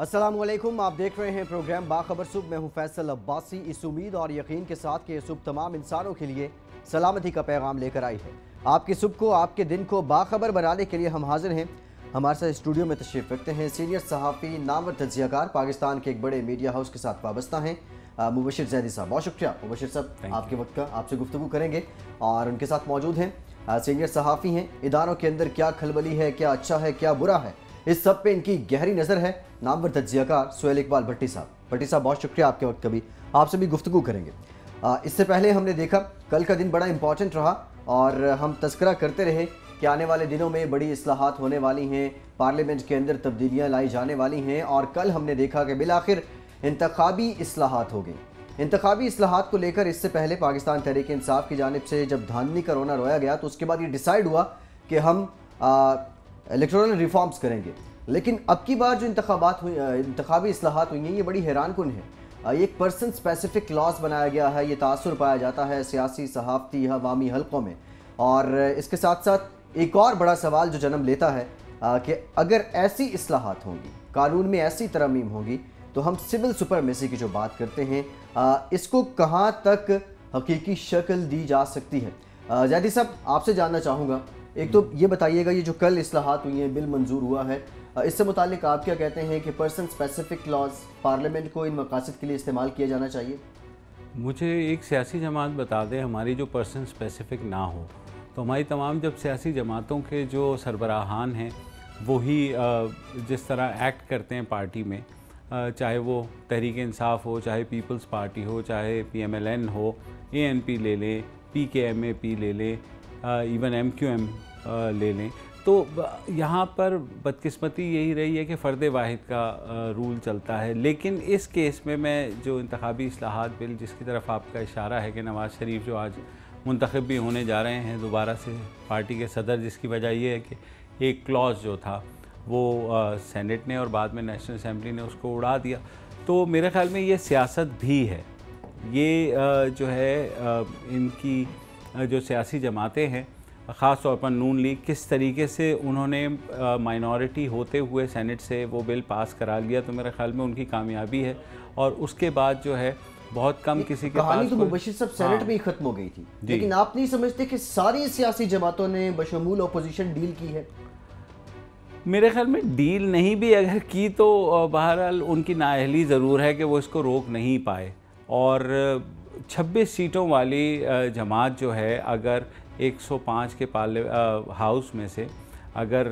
अस्सलामुअलैकुम, आप देख रहे हैं प्रोग्राम बाखबर सुबह। मैं हूं फैसल अब्बासी। इस उम्मीद और यकीन के साथ कि ये सुबह तमाम इंसानों के लिए सलामती का पैगाम लेकर आई है। आपकी सुबह को, आपके दिन को बाखबर बनाने के लिए हम हाजिर हैं। हमारे साथ स्टूडियो में तशरीफ़ रखते हैं सीनियर सहाफ़ी, नामवर तज्ज़ियाकार, पाकिस्तान के एक बड़े मीडिया हाउस के साथ वाबस्ता हैं, मुबशिर ज़ैदी साहब। बहुत शुक्रिया मुबशिर साहब आपके वक्त का। आपसे गुफ्तगू करेंगे और उनके साथ मौजूद हैं सीनियर सहाफ़ी हैं। इदारों के अंदर क्या खलबली है, क्या अच्छा है, क्या बुरा है, इस सब पे इनकी गहरी नज़र है। नामवर तज्ज़ियाकार सुहेल इकबाल भट्टी साहब। भट्टी साहब बहुत शुक्रिया आपके वक्त का भी। आपसे भी गुफ्तगू करेंगे। इससे पहले हमने देखा कल का दिन बड़ा इंपॉर्टेंट रहा और हम तज़किरा करते रहे कि आने वाले दिनों में बड़ी इस्लाहात होने वाली हैं, पार्लियामेंट के अंदर तब्दीलियाँ लाई जाने वाली हैं। और कल हमने देखा कि बिलाखिर इंतखाबी इस्लाहात हो गई। इंतखाबी इस्लाहात को लेकर इससे पहले पाकिस्तान तहरीक इंसाफ की जानिब से जब धांधली का रोना रोया गया तो उसके बाद ये डिसाइड हुआ कि हम इलेक्टोरल रिफॉर्म्स करेंगे। लेकिन अब की बार जो इंतखाबी इस्लाहात हुई हैं ये बड़ी हैरान कुन है। एक पर्सन स्पेसिफिक लॉज बनाया गया है, ये तासुर पाया जाता है सियासी, सहाफ़ती, अवामी हलकों में। और इसके साथ साथ एक और बड़ा सवाल जो जन्म लेता है कि अगर ऐसी इस्लाहात होंगी, कानून में ऐसी तरमीम होगी, तो हम सिविल सुपरमेसी की जो बात करते हैं इसको कहाँ तक हकीकी शक्ल दी जा सकती है। ज़ैदी साहब आपसे जानना चाहूँगा, एक तो ये बताइएगा ये जो कल इस्लाहात हुई हैं, बिल मंजूर हुआ है, इससे मुतालिक आप क्या कहते हैं कि पर्सन स्पेसिफिक लॉज पार्लियामेंट को इन मकासद के लिए इस्तेमाल किया जाना चाहिए? मुझे एक सियासी जमात बता दें हमारी जो पर्सन स्पेसिफिक ना हो, तो हमारी तमाम जब सियासी जमातों के जो सरबराहान हैं वही जिस तरह एक्ट करते हैं पार्टी में, चाहे वो तहरीक इंसाफ हो, चाहे पीपल्स पार्टी हो, चाहे PMLN हो, ANP ले लें, PKMAP ले लें, इवन MQM ले लें, तो यहाँ पर बदकिस्मती यही रही है कि फ़र्द वाहिद का रूल चलता है। लेकिन इस केस में मैं जो इंतखाबी इस्लाहात बिल जिसकी तरफ आपका इशारा है कि नवाज़ शरीफ जो आज मुंतखब भी होने जा रहे हैं दोबारा से पार्टी के सदर, जिसकी वजह ये है कि एक क्लॉज जो था वो सेनेट ने और बाद में नेशनल असेंबली ने उसको उड़ा दिया। तो मेरे ख़्याल में ये सियासत भी है। ये जो है इनकी जो सियासी जमातें हैं, ख़ास तौर पर नून लीग, किस तरीके से उन्होंने माइनॉरिटी होते हुए सेनेट से वो बिल पास करा लिया, तो मेरे ख्याल में उनकी कामयाबी है। और उसके बाद जो है बहुत कम किसी के कहानी तो मुबशिर साहब सेनेट में ही ख़त्म हो गई थी। लेकिन आप नहीं समझते कि सारी सियासी जमातों ने बशमूल अपोजिशन डील की है? मेरे ख्याल में डील नहीं भी अगर की तो बहरहाल उनकी नाअहली ज़रूर है कि वो इसको रोक नहीं पाए। और 26 सीटों वाली जमात जो है अगर 105 के हाउस में से अगर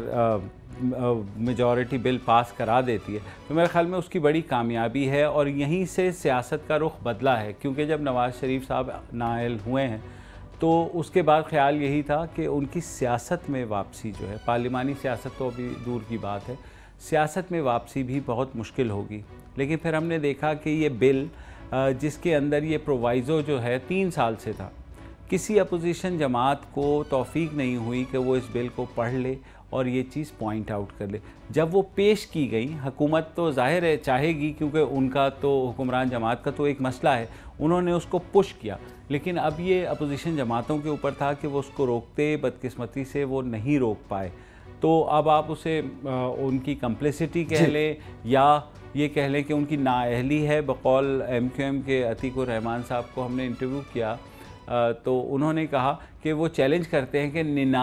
मेजॉरिटी बिल पास करा देती है तो मेरे ख्याल में उसकी बड़ी कामयाबी है। और यहीं से सियासत का रुख बदला है, क्योंकि जब नवाज़ शरीफ साहब नाअहल हुए हैं तो उसके बाद ख्याल यही था कि उनकी सियासत में वापसी जो है, पार्लिमानी सियासत तो अभी दूर की बात है, सियासत में वापसी भी बहुत मुश्किल होगी। लेकिन फिर हमने देखा कि ये बिल जिसके अंदर ये प्रोवाइज़ो जो है 3 साल से था, किसी अपोजिशन जमात को तौफीक नहीं हुई कि वो इस बिल को पढ़ ले और ये चीज़ पॉइंट आउट कर ले। जब वो पेश की गई, हुकूमत तो ज़ाहिर है चाहेगी, क्योंकि उनका तो हुक्मरान जमात का तो एक मसला है, उन्होंने उसको पुश किया। लेकिन अब ये अपोजिशन जमातों के ऊपर था कि वो उसको रोकते, बदकिस्मती से वो नहीं रोक पाए। तो अब आप उसे उनकी कम्प्लिसिटी कह लें या ये कह लें कि उनकी नाअहली है। बकौल MQM के अतीकुर रहमान साहब को हमने इंटरव्यू किया तो उन्होंने कहा कि वो चैलेंज करते हैं कि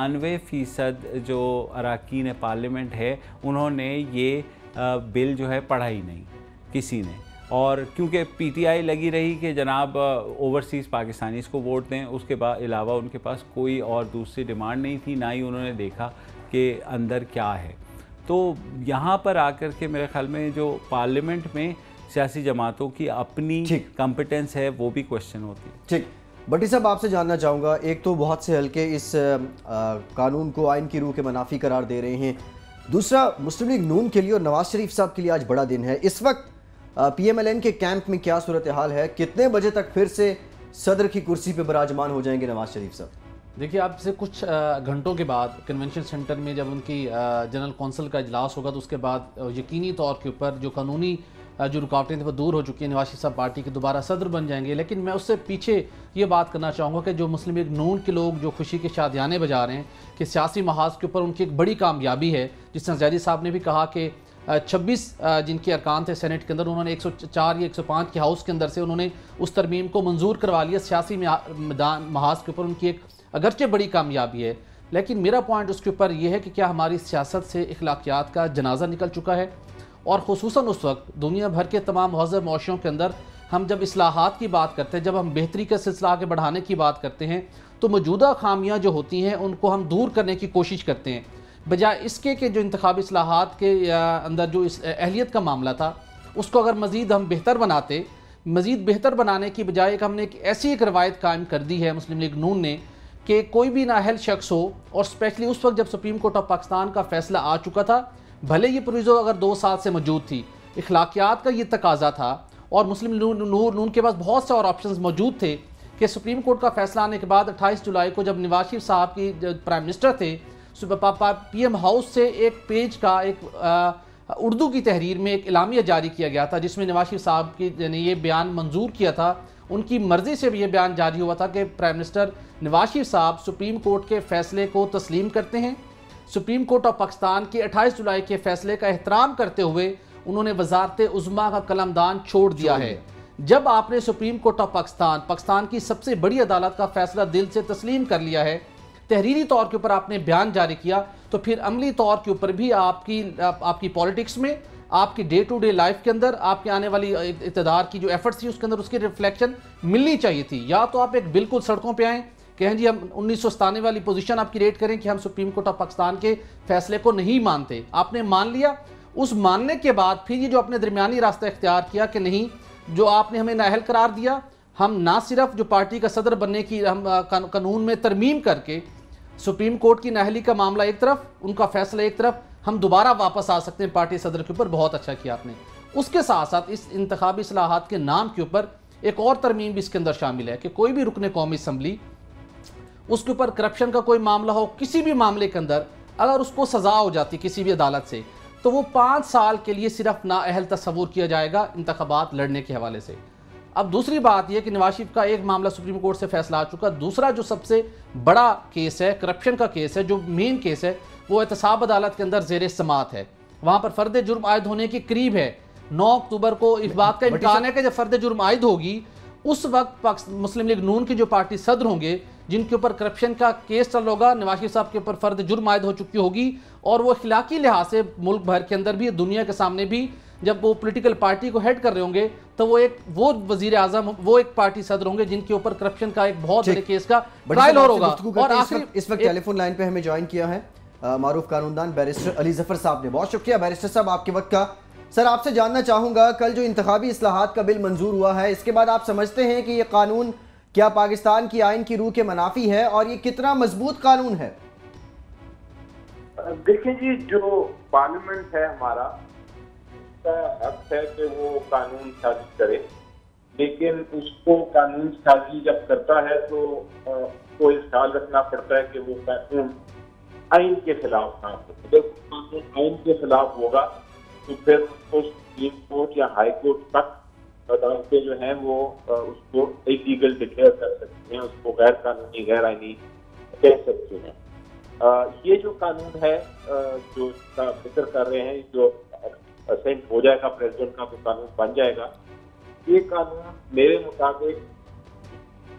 99% जो अरकान पार्लियामेंट है उन्होंने ये बिल जो है पढ़ा ही नहीं किसी ने। और क्योंकि PTI लगी रही कि जनाब ओवरसीज़ पाकिस्तानीज़ को वोट दें, उसके बाद अलावा उनके पास कोई और दूसरी डिमांड नहीं थी, ना ही उन्होंने देखा कि अंदर क्या है। तो यहाँ पर आकर के मेरे ख्याल में जो पार्लियामेंट में सियासी जमातों की अपनी कॉम्पिटेंस है वो भी क्वेश्चन होती है। ठीक, भट्टी साहब आपसे जानना चाहूँगा, एक तो बहुत से हल्के इस कानून को आइन की रूह के मनाफी करार दे रहे हैं, दूसरा मुस्लिम लीग नून के लिए और नवाज़ शरीफ साहब के लिए आज बड़ा दिन है। इस वक्त PMLN के कैंप में क्या सूरत हाल है? कितने बजे तक फिर से सदर की कुर्सी पर बराजमान हो जाएंगे नवाज़ शरीफ साहब? देखिए, अब से कुछ घंटों के बाद कन्वेंशन सेंटर में जब उनकी जनरल कौंसिल का इजलास होगा तो उसके बाद यकीनी तौर के ऊपर जो कानूनी जो रुकावटें थी वो दूर हो चुकी हैं, नवाज शरीफ साहब पार्टी के दोबारा सदर बन जाएंगे। लेकिन मैं उससे पीछे ये बात करना चाहूँगा कि जो मुस्लिम लीग नून के लोग जो खुशी के शादियाने बजा रहे हैं कि सियासी महाज के ऊपर उनकी एक बड़ी कामयाबी है, जिस तरह ज़ैदी साहब ने भी कहा कि 26 جن کے ارکان تھے سینٹ کے اندر، انہوں نے 104 یا 105 کے ہاؤس کے اندر سے انہوں نے اس ترمیم کو منظور کروا لیا. سیاسی محاذ کے اوپر ان کی ایک اگرچہ بڑی کامیابی ہے، لیکن میرا پوائنٹ اس کے اوپر یہ ہے کہ کیا ہماری سیاست سے اخلاقیات کا جنازہ نکل چکا ہے؟ اور خصوصاً اس وقت دنیا بھر کے تمام مہذب معاشروں کے اندر ہم جب اصلاحات کی بات کرتے ہیں، جب ہم بہتری کا سلسلہ آگے بڑھانے کی بات کرتے ہیں، تو موجودہ خامیاں جو ہوتی ہیں ان کو ہم دور کرنے کی کوشش کرتے ہیں، بجائے اس کے کہ جو انتخابی اصلاحات کے اندر جو اہلیت کا معاملہ تھا اس کو اگر مزید ہم بہتر بناتے، مزید بہتر بنانے کی بجائے ہم نے ایک روایت قائم کر دی ہے مسلم لیگ نون نے کہ کوئی بھی نااہل شخص ہو، اور اسپیشلی اس وقت جب سپریم کورٹ آف پاکستان کا فیصلہ آ چکا تھا، بھلے یہ پرویزو اگر 2 سال سے موجود تھی، اخلاقیات کا یہ تقاضا تھا اور مسلم نون کے پاس بہت سے اور آپشنز موجود تھے کہ سپریم کورٹ کا فیصلہ آنے کے بعد 28 جولائی کو جب نواز شریف صاحب کی پرائم منسٹر تھے، پی ایم ہاؤس سے ایک پیج کا ایک اردو کی تحریر میں ایک اعلامیہ جاری کیا گیا تھا جس میں نواز شریف صاحب کی نے یہ بیان منظور کیا تھا، ان کی مرضی سے بھی یہ بیان جاری ہوا تھا کہ پرائم منسٹر نواز شریف صاحب سپریم کورٹ کے فیصلے کو تسلیم کرتے ہیں، سپریم کورٹ آف پاکستان کے 28 جولائی کے فیصلے کا احترام کرتے ہوئے انہوں نے وزارت عظمیٰ کا قلمدان چھوڑ دیا ہے. جب آپ نے سپریم کورٹ آف پاکستان کی سب سے بڑی عدالت کا فیصلہ دل سے تسلیم کر لیا ہے، تحریری طور کے اوپر آپ نے بیان جاری کیا، تو پھر عملی طور کے اوپر بھی آپ کی پالیٹکس میں، آپ کی ڈے ٹو ڈے لائف کے اندر، آپ کے آنے والی اقتدار کی جو ایفرٹس تھی اس کے اندر اس کی ریفلیکشن ملنی چاہیے تھی. یا تو آپ ایک بالکل سڑکوں پہ آئیں کہیں جی ہم 1997 والی پوزیشن آپ کی ریٹ کریں کہ ہم سپریم کورٹ آف پاکستان کے فیصلے کو نہیں مانتے، آپ نے مان لیا، اس ماننے کے بعد پھر یہ جو اپنے درمیانی راستہ اختیار کیا کہ نہیں، جو آپ نے ہمیں نااہل قرار دیا، ہم نہ صرف جو پارٹی کا صدر بننے کی ہم قانون میں ترمیم کر کے سپریم کورٹ کی نااہلی کا معاملہ ایک طرف، ان کا فیصلہ ایک طرف، ہم دوبارہ واپس آ سکتے ہیں پارٹی صدر کے اوپر. بہت اچھا کیا آپ نے. اس کے ساتھ ساتھ اس انتخابی اصلاحات کے نام کے اوپر ایک اور ترمیم بھی اس کے اندر شامل ہے کہ کوئی بھی رکن قومی اسمبلی، اس کے اوپر کرپشن کا کوئی معاملہ ہو، کسی بھی معاملے کے اندر اگر اس کو سزا ہو جاتی کسی بھی عدالت سے، تو وہ 5 سال کے لیے صرف نااہل تصور کیا جائے گا انتخابات لڑنے کے حوالے سے. اب دوسری بات یہ کہ نواز شریف کا ایک معاملہ سپریم کورٹ سے فیصلہ آ چکا، دوسرا جو سب سے بڑا کیس ہے، کرپشن کا کیس ہے، جو مین کیس ہے، وہ احتساب عدالت کے اندر زیر سماعت ہے. وہاں پر فرد جرم عائد ہونے کے قریب ہے. 9 اکتوبر کو اس بات کا امکان ہے کہ جب فرد جرم عائد ہوگی اس وقت مسلم لیگ نون کے جو پارٹی صدر ہوں گے جن کے اوپر کرپشن کا کیس چل ہوگا، نواز شریف صاحب کے اوپر فرد جرم عائد ہو چکی ہوگی، اور وہ اخلاقی لحاظ سے ملک بھر کے اندر بھی، دنیا کے سامنے بھی، جب وہ پولیٹیکل پارٹی کو ہیڈ کر رہے ہوں گے تو وہ وزیر اعظم، وہ ایک پارٹی صدر ہوں گے جن کے اوپر کرپشن کا ایک بہت بڑے کیس کا ٹرائل ہوگا. اور اس وقت ٹیلی فون لائن پہ ہمیں جوائن کیا ہے معروف قانوندان بیرسٹر علی ظفر صاحب نے. بہت شکریہ بیرسٹر صاحب آپ کے وقت کا. سر آپ سے جاننا چاہوں گا، کل جو انتخابی اصلاحات کا بل منظور ہوا ہے، اس کے بعد آپ سمجھتے ہیں کہ یہ قانون کیا پاکستان کی آئین کی روح کے منافی ہے، اور یہ کتنا مضبوط قانون ہے؟ دیکھیں جی، جو پارلیمنٹ ہے ہمارا، اس کا حق ہے کہ وہ قانون سازی کرے، لیکن اس کو قانون سازی جب کرتا ہے تو کو اس خیال رکھنا پڑتا ہے کہ وہ قانون آئین کے خلاف نہ ہو. جب قانون آئین کے خلاف ہوگا تو پھر اس کو سپریم کورٹ یا ہائی کورٹ تک عدالتیں جو ہیں وہ اس کو انلیگل ڈکلیئر کر سکتی ہیں، اس کو غیر قانونی، غیر آئینی کہہ سکتی ہیں. یہ جو قانون ہے جو اس کا ذکر کر رہے ہیں، جو اسینٹ ہو جائے گا پریزیڈنٹ کا، وہ قانون بن جائے گا، یہ قانون میرے مطابق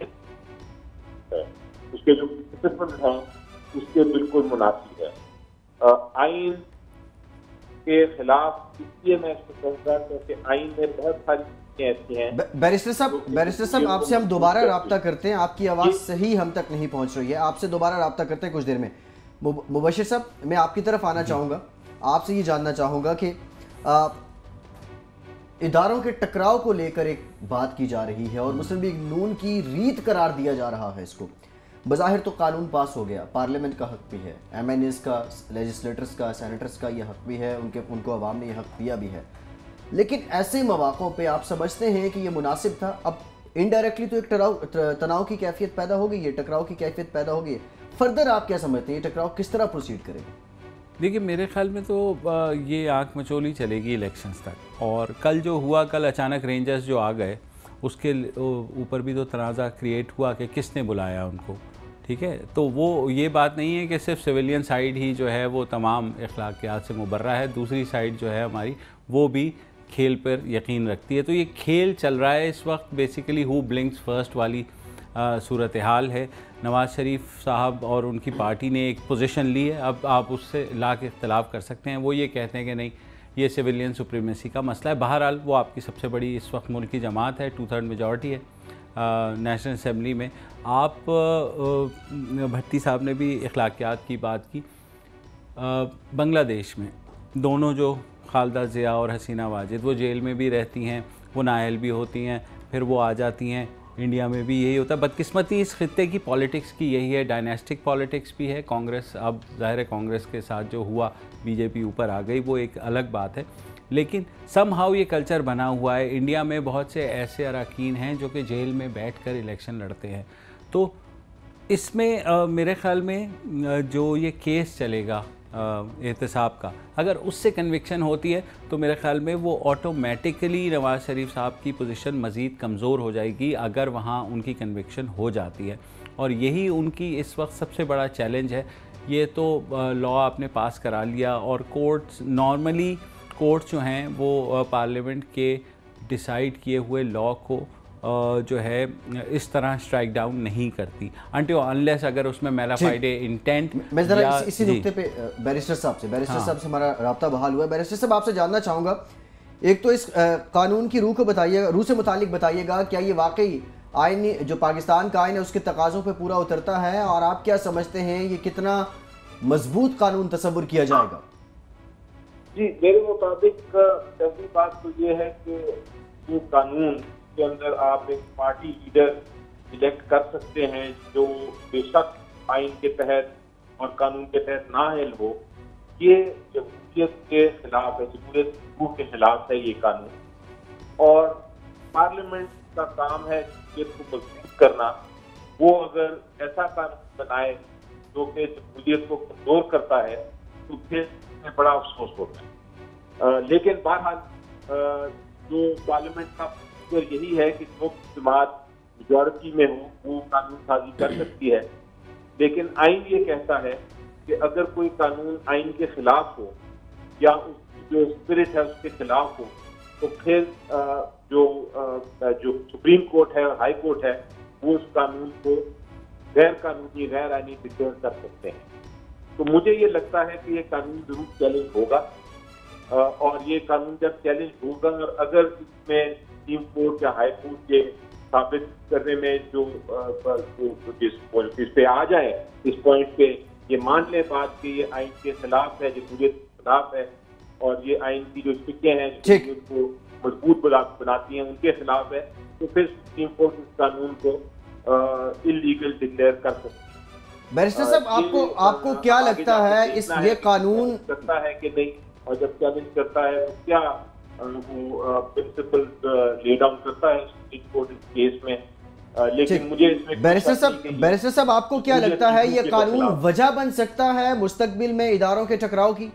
اس کے جو پرنسپل ہیں اس کے بالکل مناسب ہے. آئین کے خلاف اس لیے میں اس کو کہوں گا کیونکہ آئین میں بہت ساری چیزیں ایسی ہیں. بیرسٹر صاحب آپ سے ہم دوبارہ رابطہ کرتے ہیں، آپ کی آواز صحیح ہم تک نہیں پہنچ رہی ہے، آپ سے دوبارہ رابطہ کرتے ہیں کچھ دیر میں. مبشر صاحب میں آپ کی طرف آنا چاہوں گا، آپ سے یہ جاننا چاہوں گا کہ اداروں کے ٹکراؤ کو لے کر ایک بات کی جا رہی ہے اور مسلم لیگ نون کی ریت قرار دیا جا رہا ہے اس کو. بظاہر تو قانون پاس ہو گیا، پارلیمنٹ کا حق بھی ہے، ایم این ایز کا، لیجسلیٹرز کا، سینیٹرز کا یہ حق بھی ہے، ان کو عوام نے یہ حق دیا بھی ہے، لیکن ایسے مواقعوں پہ آپ سمجھتے ہیں کہ یہ مناسب تھا؟ اب انڈائریکٹلی تو ایک تناؤ کی کیفیت پیدا ہو گئی ہے، ٹکراؤ کی کیفیت پیدا ہو گئی ہے. فردر آپ کیا سمجھتے ہیں یہ ٹکراؤ کس طرح پروسیڈ کرے گا؟ دیکھیے میرے خیال میں تو یہ آنکھ مچولی چلے گی الیکشنز تک. اور کل جو ہوا، کل اچانک رینجرز جو آ گئے، اس کے اوپر بھی تو تنازع کریٹ ہوا کہ کس نے بلایا ان کو. ٹھیک ہے، تو وہ یہ بات نہیں ہے کہ صرف سویلین سائیڈ ہی جو ہے وہ تمام اخلاقیات سے مبرہ ہے، دوسری سائیڈ جو ہے ہماری وہ بھی کھیل پر یقین رکھتی ہے. تو یہ کھیل چل رہا ہے اس وقت، بیسیکلی ہو بلنکس فرسٹ والی صورتحال ہے. نواز شریف صاحب اور ان کی پارٹی نے ایک پوزیشن لی ہے، اب آپ اس سے لا کے اختلاف کر سکتے ہیں. وہ یہ کہتے ہیں کہ نہیں یہ سویلین سپریمیسی کا مسئلہ ہے. بہرحال وہ آپ کی سب سے بڑی اس وقت ملک کی جماعت ہے، 2/3 میجورٹی ہے نیشنل اسمبلی میں. آپ بھٹی صاحب نے بھی اخلاقیات کی بات کی. بنگلہ دیش میں دونوں جو خالدہ ضیاء اور حسینہ واجد وہ جیل میں بھی رہتی ہیں، وہ نااہل بھی ہوتی ہیں، پھر وہ آ جاتی ہیں. انڈیا میں بھی یہی ہوتا ہے. بدقسمتی اس خطے کی پالیٹکس کی یہی ہے، ڈائناسٹک پالیٹکس بھی ہے. کانگریس اب ظاہر ہے کانگریس کے ساتھ جو ہوا بی جے پی اوپر آ گئی وہ ایک الگ بات ہے، لیکن سم ہاؤ یہ کلچر بنا ہوا ہے. انڈیا میں بہت سے ایسے اراکین ہیں جو کہ جیل میں بیٹھ کر الیکشن لڑتے ہیں. تو اس میں میرے خیال میں جو یہ کیس چلے گا احتساب کا، اگر اس سے کنوکشن ہوتی ہے تو میرے خیال میں وہ آٹومیٹکلی نواز شریف صاحب کی پوزیشن مزید کمزور ہو جائے گی اگر وہاں ان کی کنوکشن ہو جاتی ہے. اور یہی ان کی اس وقت سب سے بڑا چیلنج ہے. یہ تو لا آپ نے پاس کرا لیا اور کورٹس نارملی کورٹس جو ہیں وہ پارلیمنٹ کے ڈیسائیڈ کیے ہوئے لا کو جو ہے اس طرح اسٹرائک ڈاؤن نہیں کرتی انٹیل انلیس اگر اس میں میلافائڈ انٹینٹ. میں ذرا اسی نقطے پہ بیرسٹر صاحب سے ہمارا رابطہ بحال ہوا ہے. بیرسٹر صاحب آپ سے جاننا چاہوں گا، ایک تو اس قانون کی روح کو بتائیے گا، روح سے متعلق بتائیے گا، کیا یہ واقعی آئین جو پاکستان کا آئین ہے اس کے تقاضوں پہ پورا اترتا ہے، اور آپ کیا سمجھتے ہیں یہ کتنا مضبوط قانون تصور کیا جائے گا؟ جی میرے مطابق پہلی بات تو یہ ہے کہ جو قانون کے اندر آپ ایک پارٹی لیڈر الیکٹ کر سکتے ہیں جو بے شک آئین کے تحت اور قانون کے تحت نااہل ہو، یہ جمہوریت کے خلاف ہے، جمہوریت کی روح کے خلاف ہے یہ قانون. اور پارلیمنٹ کا کام ہے جمہوریت کو مضبوط کرنا. وہ اگر ایسا قانون بنائے جو کہ جمہوریت کو کمزور کرتا ہے تو پھر بڑا افسوس ہوتا ہے. لیکن بہرحال جو پارلیمنٹ کا فکر یہی ہے کہ جو جماعت میجورٹی میں ہو وہ قانون سازی کر سکتی ہے. لیکن آئین یہ کہتا ہے کہ اگر کوئی قانون آئین کے خلاف ہو یا اس کی جو اسپرٹ ہے اس کے خلاف ہو تو پھر جو سپریم کورٹ ہے اور ہائی کورٹ ہے وہ اس قانون کو غیر قانونی غیر آئینی ڈکلیئر کر سکتے ہیں. تو مجھے یہ لگتا ہے کہ یہ قانون ضرور چیلنج ہوگا، اور یہ قانون جب چیلنج ہوگا اور اگر اس میں سپریم کورٹ یا ہائی کورٹ کے ثابت کرنے میں جو اس پہ آ جائے، اس پوائنٹ پہ یہ مان لے بات کہ یہ آئین کے خلاف ہے، جمہوریت کے خلاف ہے، اور یہ آئین کی جو سکیں ہیں جو کو مضبوط بناتی ہیں ان کے خلاف ہے، تو پھر سپریم کورٹ اس قانون کو انلیگل ڈکلیئر کر سکتی ہے. بیرسٹر صاحب آپ کو کیا لگتا ہے اس یہ قانون کرتا ہے کہ نہیں، اور جب چیلنج کرتا ہے تو کیا وہ پرنسپل لے ڈاؤن کرتا ہے سپریم کورٹ اس کیس میں؟ لیکن مجھے اس میں بیرسٹر صاحب آپ کو کیا لگتا ہے یہ قانون وجہ بن سکتا ہے مستقبل میں اداروں کے ٹکراؤ کی؟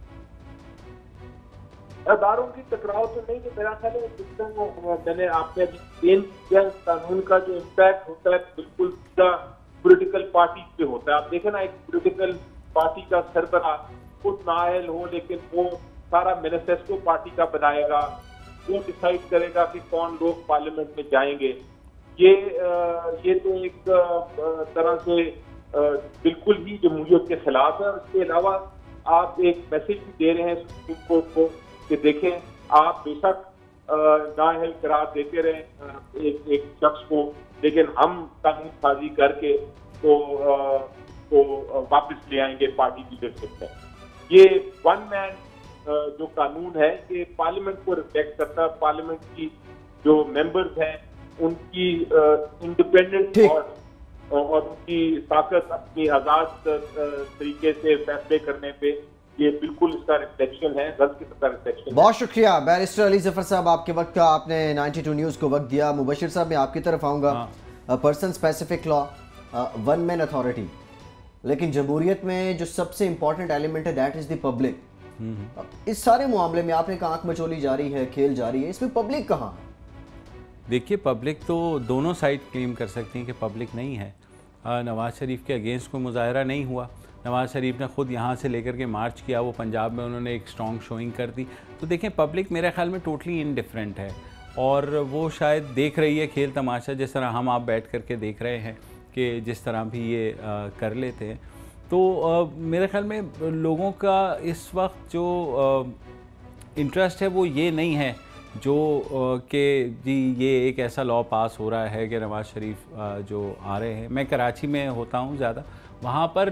اداروں کی ٹکراؤ تو نہیں، میرا خیال ہے جس طرح میں نے آپ نے ابھی پین کیا قانون کا جو امپیکٹ ہوتا ہے بالکل سیدھا پولیٹیکل پارٹی پہ ہوتا ہے. آپ دیکھیں نا، ایک پولیٹیکل پارٹی کا سربراہ خود نااہل ہو لیکن وہ سارا مینیفیسٹو پارٹی کا بنائے گا، وہ ڈیسائیڈ کرے گا کہ کون لوگ پارلیمنٹ میں جائیں گے. یہ تو ایک طرح سے بالکل ہی جمہوریت کے خلاف ہے. اس کے علاوہ آپ ایک میسج بھی دے رہے ہیں سپریم کورٹ کو کہ دیکھیں آپ بے شک نااہل قرار دیتے رہے ایک شخص کو، لیکن ہم قانون سازی کر کے تو واپس لے آئیں گے پارٹی لیڈرشپ میں. یہ ون مین جو قانون ہے یہ پارلیمنٹ کو ریفلیکٹ کرتا ہے. پارلیمنٹ کی جو ممبرز ہیں ان کی انڈیپینڈنٹ اور ان کی طاقت اپنی آزاد طریقے سے فیصلے کرنے پہ یہ بالکل اس کا ریفلیکشن ہے، غلط قسم کا ریفلیکشن ہے. بہت شکریہ بیرسٹر علی ظفر صاحب آپ کے وقت کا، آپ نے 92 نیوز کو وقت دیا. مبشر صاحب میں آپ کی طرف آؤں گا. Person specific law, one man authority, لیکن جمہوریت میں جو سب سے امپورٹنٹ ایلیمنٹ ہے دیٹ از دی پبلک. اس سارے معاملے میں آپ نے کہا آنکھ مچولی جاری ہے، کھیل جاری ہے، اس میں پبلک کہاں ہے؟ دیکھیے پبلک تو دونوں سائڈ کلیم کر سکتی ہیں کہ پبلک نہیں ہے. नवाज़ शरीफ के अगेंस्ट कोई मुजाहरा नहीं हुआ। नवाज़ शरीफ ने ख़ुद यहाँ से लेकर के मार्च किया, वो पंजाब में उन्होंने एक स्ट्रॉन्ग शोइंग कर दी। तो देखें, पब्लिक मेरे ख़्याल में टोटली इनडिफरेंट है और वो शायद देख रही है खेल तमाशा, जिस तरह हम आप बैठ करके देख रहे हैं कि जिस तरह भी ये कर लेते हैं। तो मेरे ख़्याल में लोगों का इस वक्त जो इंटरेस्ट है वो ये नहीं है जो कि जी ये एक ऐसा लॉ पास हो रहा है कि नवाज़ शरीफ जो आ रहे हैं। मैं कराची में होता हूँ ज़्यादा, वहाँ पर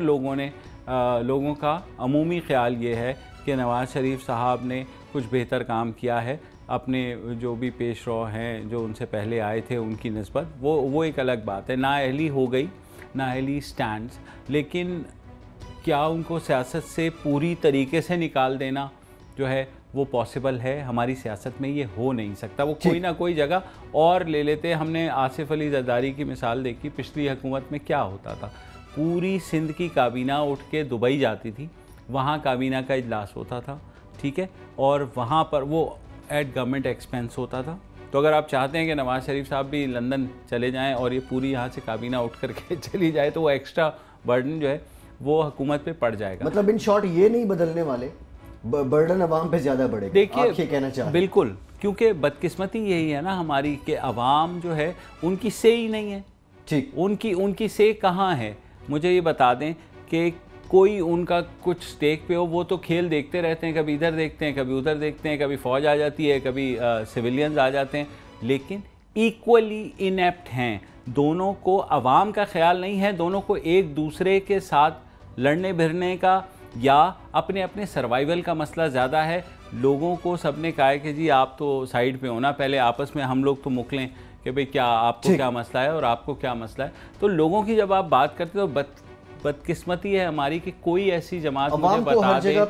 लोगों का अमूमी ख़्याल ये है कि नवाज़ शरीफ साहब ने कुछ बेहतर काम किया है, अपने जो भी पेश रो हैं जो उनसे पहले आए थे उनकी निस्बत, वो एक अलग बात है। नाअहली हो गई, नाअहली स्टैंड्स, लेकिन क्या उनको सियासत से पूरी तरीके से निकाल देना जो है वो पॉसिबल है? हमारी सियासत में ये हो नहीं सकता। वो कोई ना कोई जगह और ले लेते। हमने आसिफ अली जरदारी की मिसाल देखी, पिछली हुकूमत में क्या होता था, पूरी सिंध की काबीना उठ के दुबई जाती थी, वहाँ काबीना का इजलास होता था, ठीक है, और वहाँ पर वो एट गवर्नमेंट एक्सपेंस होता था। तो अगर आप चाहते हैं कि नवाज़ शरीफ साहब भी लंदन चले जाएं और ये पूरी यहाँ से काबीना उठ करके चली जाए, तो वो एक्स्ट्रा बर्डन जो है वो हुकूमत पे पड़ जाएगा। मतलब इन शॉर्ट ये नहीं बदलने वाले, बर्डन अवाम पे ज़्यादा बढ़ेगा। देखिए, आप ये कहना चाह रहे हैं? बिल्कुल, क्योंकि बदकिस्मती यही है ना हमारी कि अवाम जो है उनकी से ही नहीं है। ठीक, उनकी से कहाँ है? मुझे ये बता दें कि कोई उनका कुछ स्टेक पे हो, वो तो खेल देखते रहते हैं, कभी इधर देखते हैं, कभी उधर देखते हैं, कभी फ़ौज आ जाती है, कभी सिविलियंस आ जाते हैं, लेकिन इक्वली इनेप्ट हैं। दोनों को अवाम का ख्याल नहीं है, दोनों को एक दूसरे के साथ लड़ने भिड़ने का या अपने अपने सर्वाइवल का मसला ज़्यादा है। लोगों को सबने कहा है कि जी आप तो साइड पे हो ना, पहले आपस में हम लोग तो मुकलें कि भाई क्या आपको क्या मसला है और आपको क्या मसला है। तो लोगों की जब आप बात करते हो तो बदकिस्मती है हमारी कि कोई ऐसी जमात मुझे बता दे। को हर जगह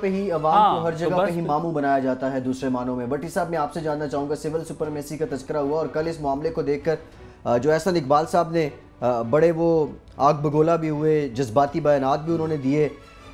पे ही मामू बनाया जाता है दूसरे मानों में। भट्टी साहब, मैं आपसे जानना चाहूँगा, सिविल सुपरमेसी का तज़किरा हुआ और कल इस मामले को देखकर जो एहसन इकबाल साहब ने बड़े वो आग बगोला भी हुए, जज्बाती बयानात भी उन्होंने दिए,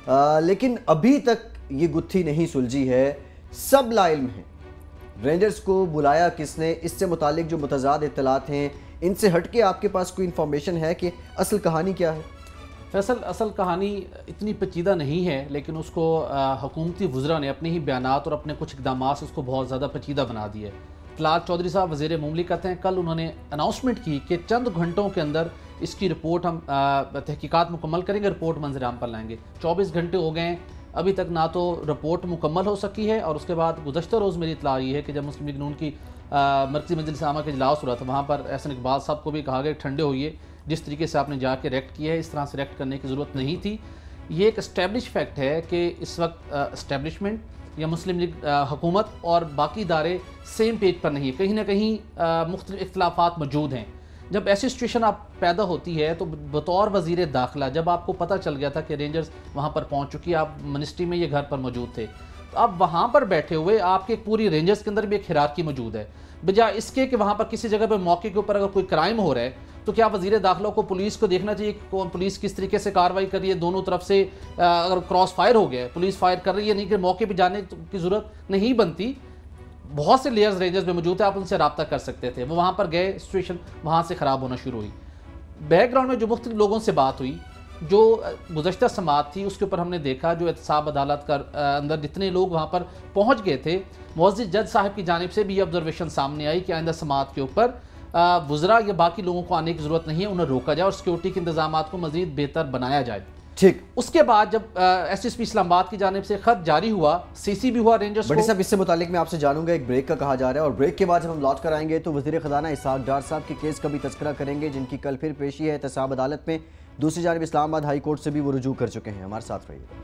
लेकिन अभी तक ये गुत्थी नहीं सुलझी है। सब लाइल्म है, रेंजर्स को बुलाया किसने, इससे मुतालिक जो मुतज़ाद इत्तलात हैं, इनसे हट के आपके पास कोई इन्फॉर्मेशन है कि असल कहानी क्या है? फैसल, असल कहानी इतनी पेचीदा नहीं है, लेकिन उसको हुकूमती वज़रा ने अपने ही बयानात और अपने कुछ इक़दामात से उसको बहुत ज़्यादा पेचीदा बना दिया है। तलात चौधरी साहब वज़ीर मुमलिकत हैं, कल उन्होंने अनाउंसमेंट की कि चंद घंटों के अंदर इसकी रिपोर्ट हम तहकीकात मुकम्मल करेंगे, रिपोर्ट मंजर आम पर लाएंगे। 24 घंटे हो गए हैं, अभी तक ना तो रिपोर्ट मुकम्मल हो सकी है, और उसके बाद गुज़श्ता रोज़ मेरी इत्तला ये है कि जब मुस्लिम लीग नून की मरकज़ी मजलिस आमा का इजलास हो रहा था, वहाँ पर एहसन इकबाल साहब को भी कहा गया ठंडे होइए, जिस तरीके से आपने जाके रिएक्ट किया है इस तरह से रिएक्ट करने की ज़रूरत नहीं थी। ये एक इस्टेब्लिश फैक्ट है कि इस वक्त इस्टेब्लिशमेंट या मुस्लिम लीग हुकूमत और बाकी इदारे सेम पेज पर नहीं है, कहीं ना कहीं मुख्तलिफ इख्तिलाफात मौजूद हैं। जब ऐसी सिचुएशन आप पैदा होती है तो बतौर वज़ीर दाखिला जब आपको पता चल गया था कि रेंजर्स वहाँ पर पहुँच चुकी है, आप मिनिस्ट्री में ये घर पर मौजूद थे, तो आप वहाँ पर बैठे हुए आपके पूरी रेंजर्स के अंदर भी एक हिरार्की मौजूद है, बजाय इसके कि वहाँ पर किसी जगह पर मौके के ऊपर अगर कोई क्राइम हो रहा है तो क्या वज़ीर दाखिला को पुलिस को देखना चाहिए कि पुलिस किस तरीके से कार्रवाई कर रही है, दोनों तरफ से अगर क्रॉस फायर हो गया है, पुलिस फायर कर रही है, नहीं कि मौके पर जाने की ज़रूरत नहीं बनती। बहुत से लेयर्स रेंजर्स में मौजूद थे, आप उनसे रब्ता कर सकते थे। वो वहाँ पर गए, सिचुएशन वहाँ से ख़राब होना शुरू हुई। बैकग्राउंड में जो मुख्तलिफ लोगों से बात हुई, जो गुज़श्ता समात थी, उसके ऊपर हमने देखा जो एहतसाब अदालत का अंदर जितने लोग वहाँ पर पहुँच गए थे, मुअज़्ज़िज़ जज साहब की जानिब से भी ये ऑब्जर्वेशन सामने आई कि आइंदा समात के ऊपर वज़रा या बाकी लोगों को आने की ज़रूरत नहीं है, उन्हें रोका जाए और सिक्योरिटी के इंतजाम को मज़ीद बेहतर बनाया जाए। ठीक, उसके बाद जब एसएसपी इस्लामाबाद की जानिब से खत जारी हुआ, सीसी भी हुआ रेंजर्स को। बड़ी साहब, इससे मुतालिक मैं आपसे जानूंगा, एक ब्रेक का कहा जा रहा है और ब्रेक के बाद जब हम लौट कर आएंगे तो वज़ीर ख़ज़ाना इसहाक़ डार साहब के केस का भी तज़किरा करेंगे, जिनकी कल फिर पेशी है एहतसाब अदालत में। दूसरी जानिब इस्लामाबाद हाई कोर्ट से भी वो रुजू कर चुके हैं। हमारे साथ रहिएगा।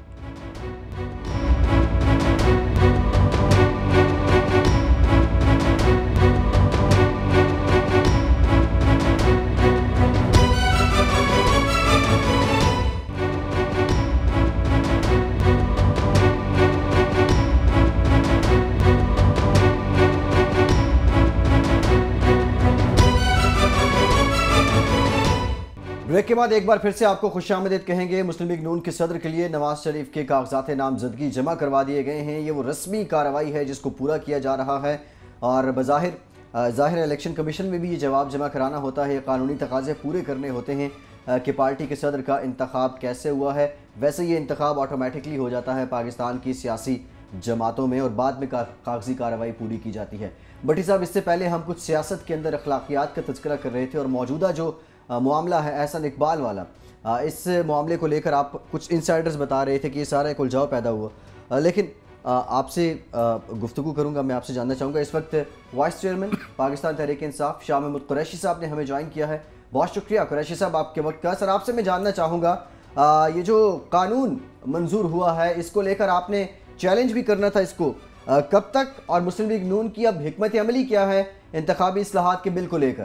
ब्रेक के बाद एक बार फिर से आपको खुशामदीद कहेंगे। मुस्लिम लीग नून के सदर के लिए नवाज शरीफ के कागजात नामजदगी जमा करवा दिए गए हैं। ये वो रस्मी कार्रवाई है जिसको पूरा किया जा रहा है और ज़ाहिर इलेक्शन कमीशन में भी ये जवाब जमा कराना होता है, कानूनी तकाज़े पूरे करने होते हैं। کہ پارٹی کے صدر کا انتخاب کیسے ہوا ہے، ویسے یہ انتخاب آٹومیٹکلی ہو جاتا ہے پاکستان کی سیاسی جماعتوں میں اور بعد میں کاغذی کارروائی پوری کی جاتی ہے۔ بٹی صاحب، اس سے پہلے ہم کچھ سیاست کے اندر اخلاقیات کا تذکرہ کر رہے تھے اور موجودہ جو معاملہ ہے احسن اقبال والا، اس معاملے کو لے کر آپ کچھ انسائیڈرز بتا رہے تھے کہ یہ سارا ایک الجھاؤ پیدا ہوا، لیکن آپ سے گفتگو کروں گا۔ میں آپ سے جاننا چاہوں گا، اس وقت وائس چیئرمین پاکستان تحریک انصاف شاہ محمود قریشی صاحب نے ہمیں جوائن کیا ہے۔ بہت شکریہ قریشی صاحب آپ کے وقت کا۔ سر، آپ سے میں جاننا چاہوں گا، یہ جو قانون منظور ہوا ہے اس کو لے کر آپ نے چیلنج بھی کرنا تھا، اس کو کب تک، اور مسلم لیگ نون کی اب حکمت عملی کیا ہے انتخابی اصلاحات کے بل کو لے کر؟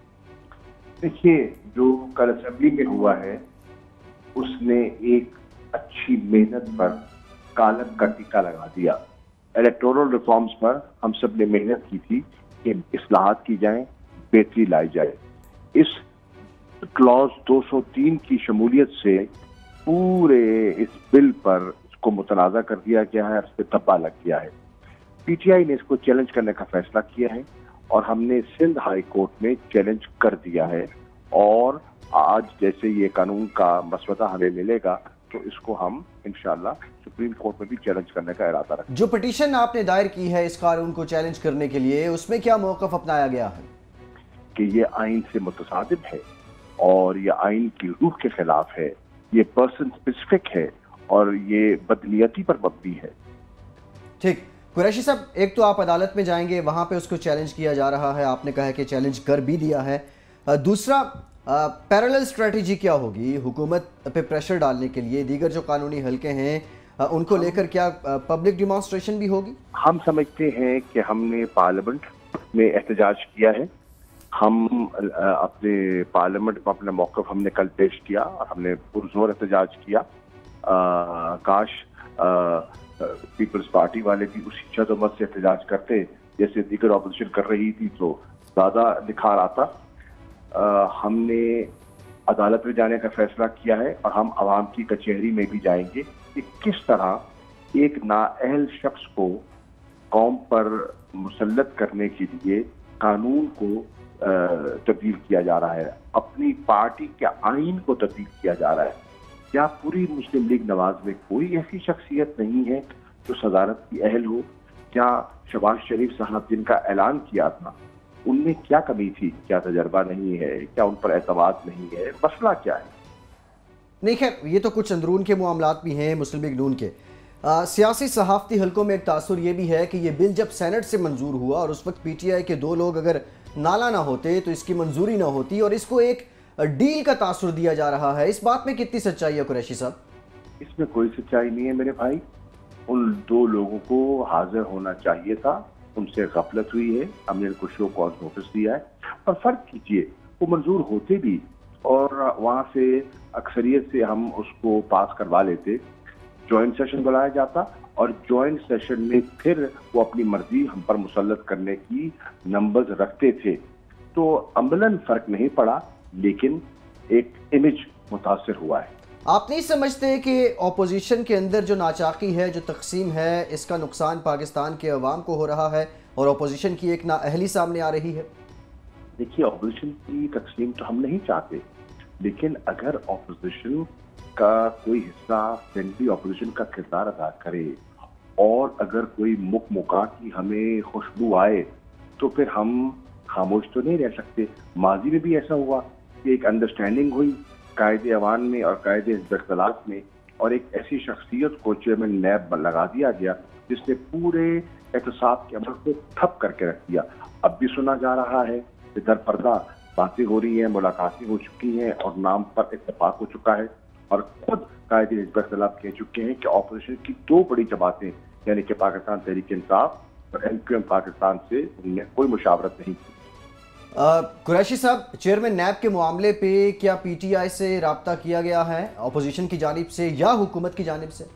دیکھیے، جو کل اسمبلی میں ہوا ہے اس نے ایک اچھی محنت پر کالم کا ٹیکا لگا دیا۔ الیکٹورل ریفارمز پر ہم سب نے محنت کی تھی کہ اصلاحات کی جائیں، بہتری لائی جائے۔ اس کلاز 203 کی شمولیت سے پورے اس بل پر اس کو متنازع کر دیا گیا ہے، اس پہ دھبا لگ گیا ہے۔ پی ٹی آئی نے اس کو چیلنج کرنے کا فیصلہ کیا ہے اور ہم نے سندھ ہائی کورٹ میں چیلنج کر دیا ہے، اور آج جیسے یہ قانون کا مسودہ ہمیں ملے گا تو اس کو ہم انشاءاللہ سپریم کورٹ میں بھی چیلنج کرنے کا ارادہ رکھیں۔ جو پٹیشن آپ نے دائر کی ہے اس قانون کو چیلنج کرنے کے لیے، اس میں کیا موقف اپنایا گیا ہے؟ کہ یہ آئین سے متصادم ہے اور یہ آئین کی روح کے خلاف ہے، یہ پرسن اسپیسیفک ہے اور یہ بدنیتی پر مبنی ہے۔ ٹھیک، قریشی صاحب، ایک تو آپ عدالت میں جائیں گے، وہاں پہ اس کو چیلنج کیا جا رہا ہے، آپ نے کہا کہ چیلنج کر بھی دیا ہے۔ دوسرا، پیرالل اسٹریٹجی کیا ہوگی حکومت پہ پریشر ڈالنے کے لیے؟ دیگر جو قانونی حلقے ہیں ان کو لے کر کیا پبلک ڈیمانسٹریشن بھی ہوگی؟ ہم سمجھتے ہیں کہ ہم نے پارلیمنٹ میں احتجاج کیا ہے، ہم اپنے پارلیمنٹ میں اپنا موقف ہم نے کل پیش کیا اور ہم نے پرزور احتجاج کیا۔ کاش پیپلز پارٹی والے بھی اسی جد و مت سے احتجاج کرتے جیسے دیگر اپوزیشن کر رہی تھی تو زیادہ نکھار آتا۔ ہم نے عدالت میں جانے کا فیصلہ کیا ہے اور ہم عوام کی کچہری میں بھی جائیں گے کہ کس طرح ایک نااہل شخص کو قوم پر مسلط کرنے کے لیے قانون کو تبدیل کیا جا رہا ہے، اپنی پارٹی کے آئین کو تبدیل کیا جا رہا ہے۔ کیا پوری مسلم لیگ نواز میں کوئی ایسی شخصیت نہیں ہے جو صدارت کی اہل ہو؟ کیا شہباز شریف صاحب جن کا اعلان کیا تھا ان میں کیا کمی تھی؟ کیا تجربہ نہیں ہے؟ کیا ان پر اعتماد نہیں ہے؟ مسئلہ کیا ہے؟ نہیں، خیر، یہ تو کچھ اندرون کے معاملات بھی ہیں مسلم لیگ نون کے۔ سیاسی صحافتی حلقوں میں ایک تاثر یہ بھی ہے کہ یہ بل جب سینٹ سے منظور ہوا اور اس وقت پی ٹی آئی کے 2 لوگ اگر نالا نہ ہوتے تو اس کی منظوری نہ ہوتی، اور اس کو ایک ڈیل کا تاثر دیا جا رہا ہے۔ اس بات میں کتنی سچائی ہے قریشی صاحب؟ اس میں کوئی سچائی نہیں ہے میرے بھائی۔ ان 2 لوگوں کو حاضر ہونا چاہیے تھا، ان سے غفلت ہوئی ہے، ہم نے ان کو شو کاز نوٹس دیا ہے۔ اور فرق کیجئے، وہ منظور ہوتے بھی اور وہاں سے اکثریت سے ہم اس کو پاس کروا لیتے، جوائنٹ سیشن بلایا جاتا اور جوائنٹ سیشن میں پھر وہ اپنی مرضی ہم پر مسلط کرنے کی نمبرز رکھتے تھے، تو عملاً فرق نہیں پڑا لیکن ایک امیج متاثر ہوا ہے۔ آپ نہیں سمجھتے کہ اپوزیشن کے اندر جو ناچاقی ہے، جو تقسیم ہے، اس کا نقصان پاکستان کے عوام کو ہو رہا ہے اور اپوزیشن کی ایک نااہلی سامنے آ رہی ہے؟ دیکھیے، اپوزیشن کی تقسیم تو ہم نہیں چاہتے، لیکن اگر اپوزیشن کا کوئی حصہ فرینڈلی اپوزیشن کا کردار ادا کرے اور اگر کوئی مکا کی ہمیں خوشبو آئے تو پھر ہم خاموش تو نہیں رہ سکتے۔ ماضی میں بھی ایسا ہوا کہ ایک انڈرسٹینڈنگ ہوئی قائد ایوان میں اور قائد حزب اختلاف میں، اور ایک ایسی شخصیت کو چیئرمین نیب لگا دیا گیا جس نے پورے احتساب کے عمل کو ٹھپ کر کے رکھ دیا۔ اب بھی سنا جا رہا ہے کہ در پردہ باتیں ہو رہی ہیں، ملاقاتیں ہو چکی ہیں اور نام پر اتفاق ہو چکا ہے، اور خود قائد حزب اختلاف کہہ چکے ہیں کہ اپوزیشن کی 2 بڑی جماعتیں یعنی کہ پاکستان تحریک انصاف اور MQM پاکستان سے انہوں نے کوئی مشاورت نہیں کی۔ قریشی صاحب، چیئرمین نیب کے معاملے پہ کیا پی ٹی آئی سے رابطہ کیا گیا ہے اپوزیشن کی جانب سے یا حکومت کی جانب سے؟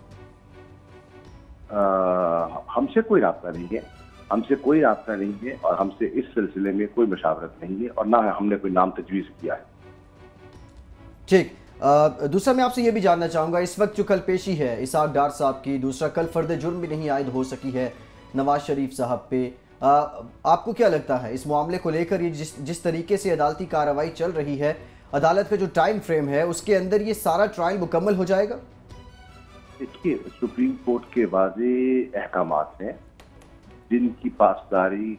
ہم سے کوئی رابطہ نہیں ہے، ہم سے کوئی رابطہ نہیں ہے اور ہم سے اس سلسلے میں کوئی مشاورت نہیں ہے اور نہ ہم نے کوئی نام تجویز کیا ہے۔ ٹھیک، دوسرا میں آپ سے یہ بھی جاننا چاہوں گا، اس وقت جو کل پیشی ہے اسحاق ڈار صاحب کی، دوسرا کل فرد جرم بھی نہیں عائد ہو سکی ہے نواز شریف صاحب پہ، آپ کو کیا لگتا ہے اس معاملے کو لے کر یہ جس طریقے سے عدالتی کارروائی چل رہی ہے، عدالت کا جو ٹائم فریم ہے اس کے اندر یہ سارا ٹرائل مکمل ہو جائے گا؟ دیکھیے، سپریم کورٹ کے واضح احکامات ہیں جن کی پاسداری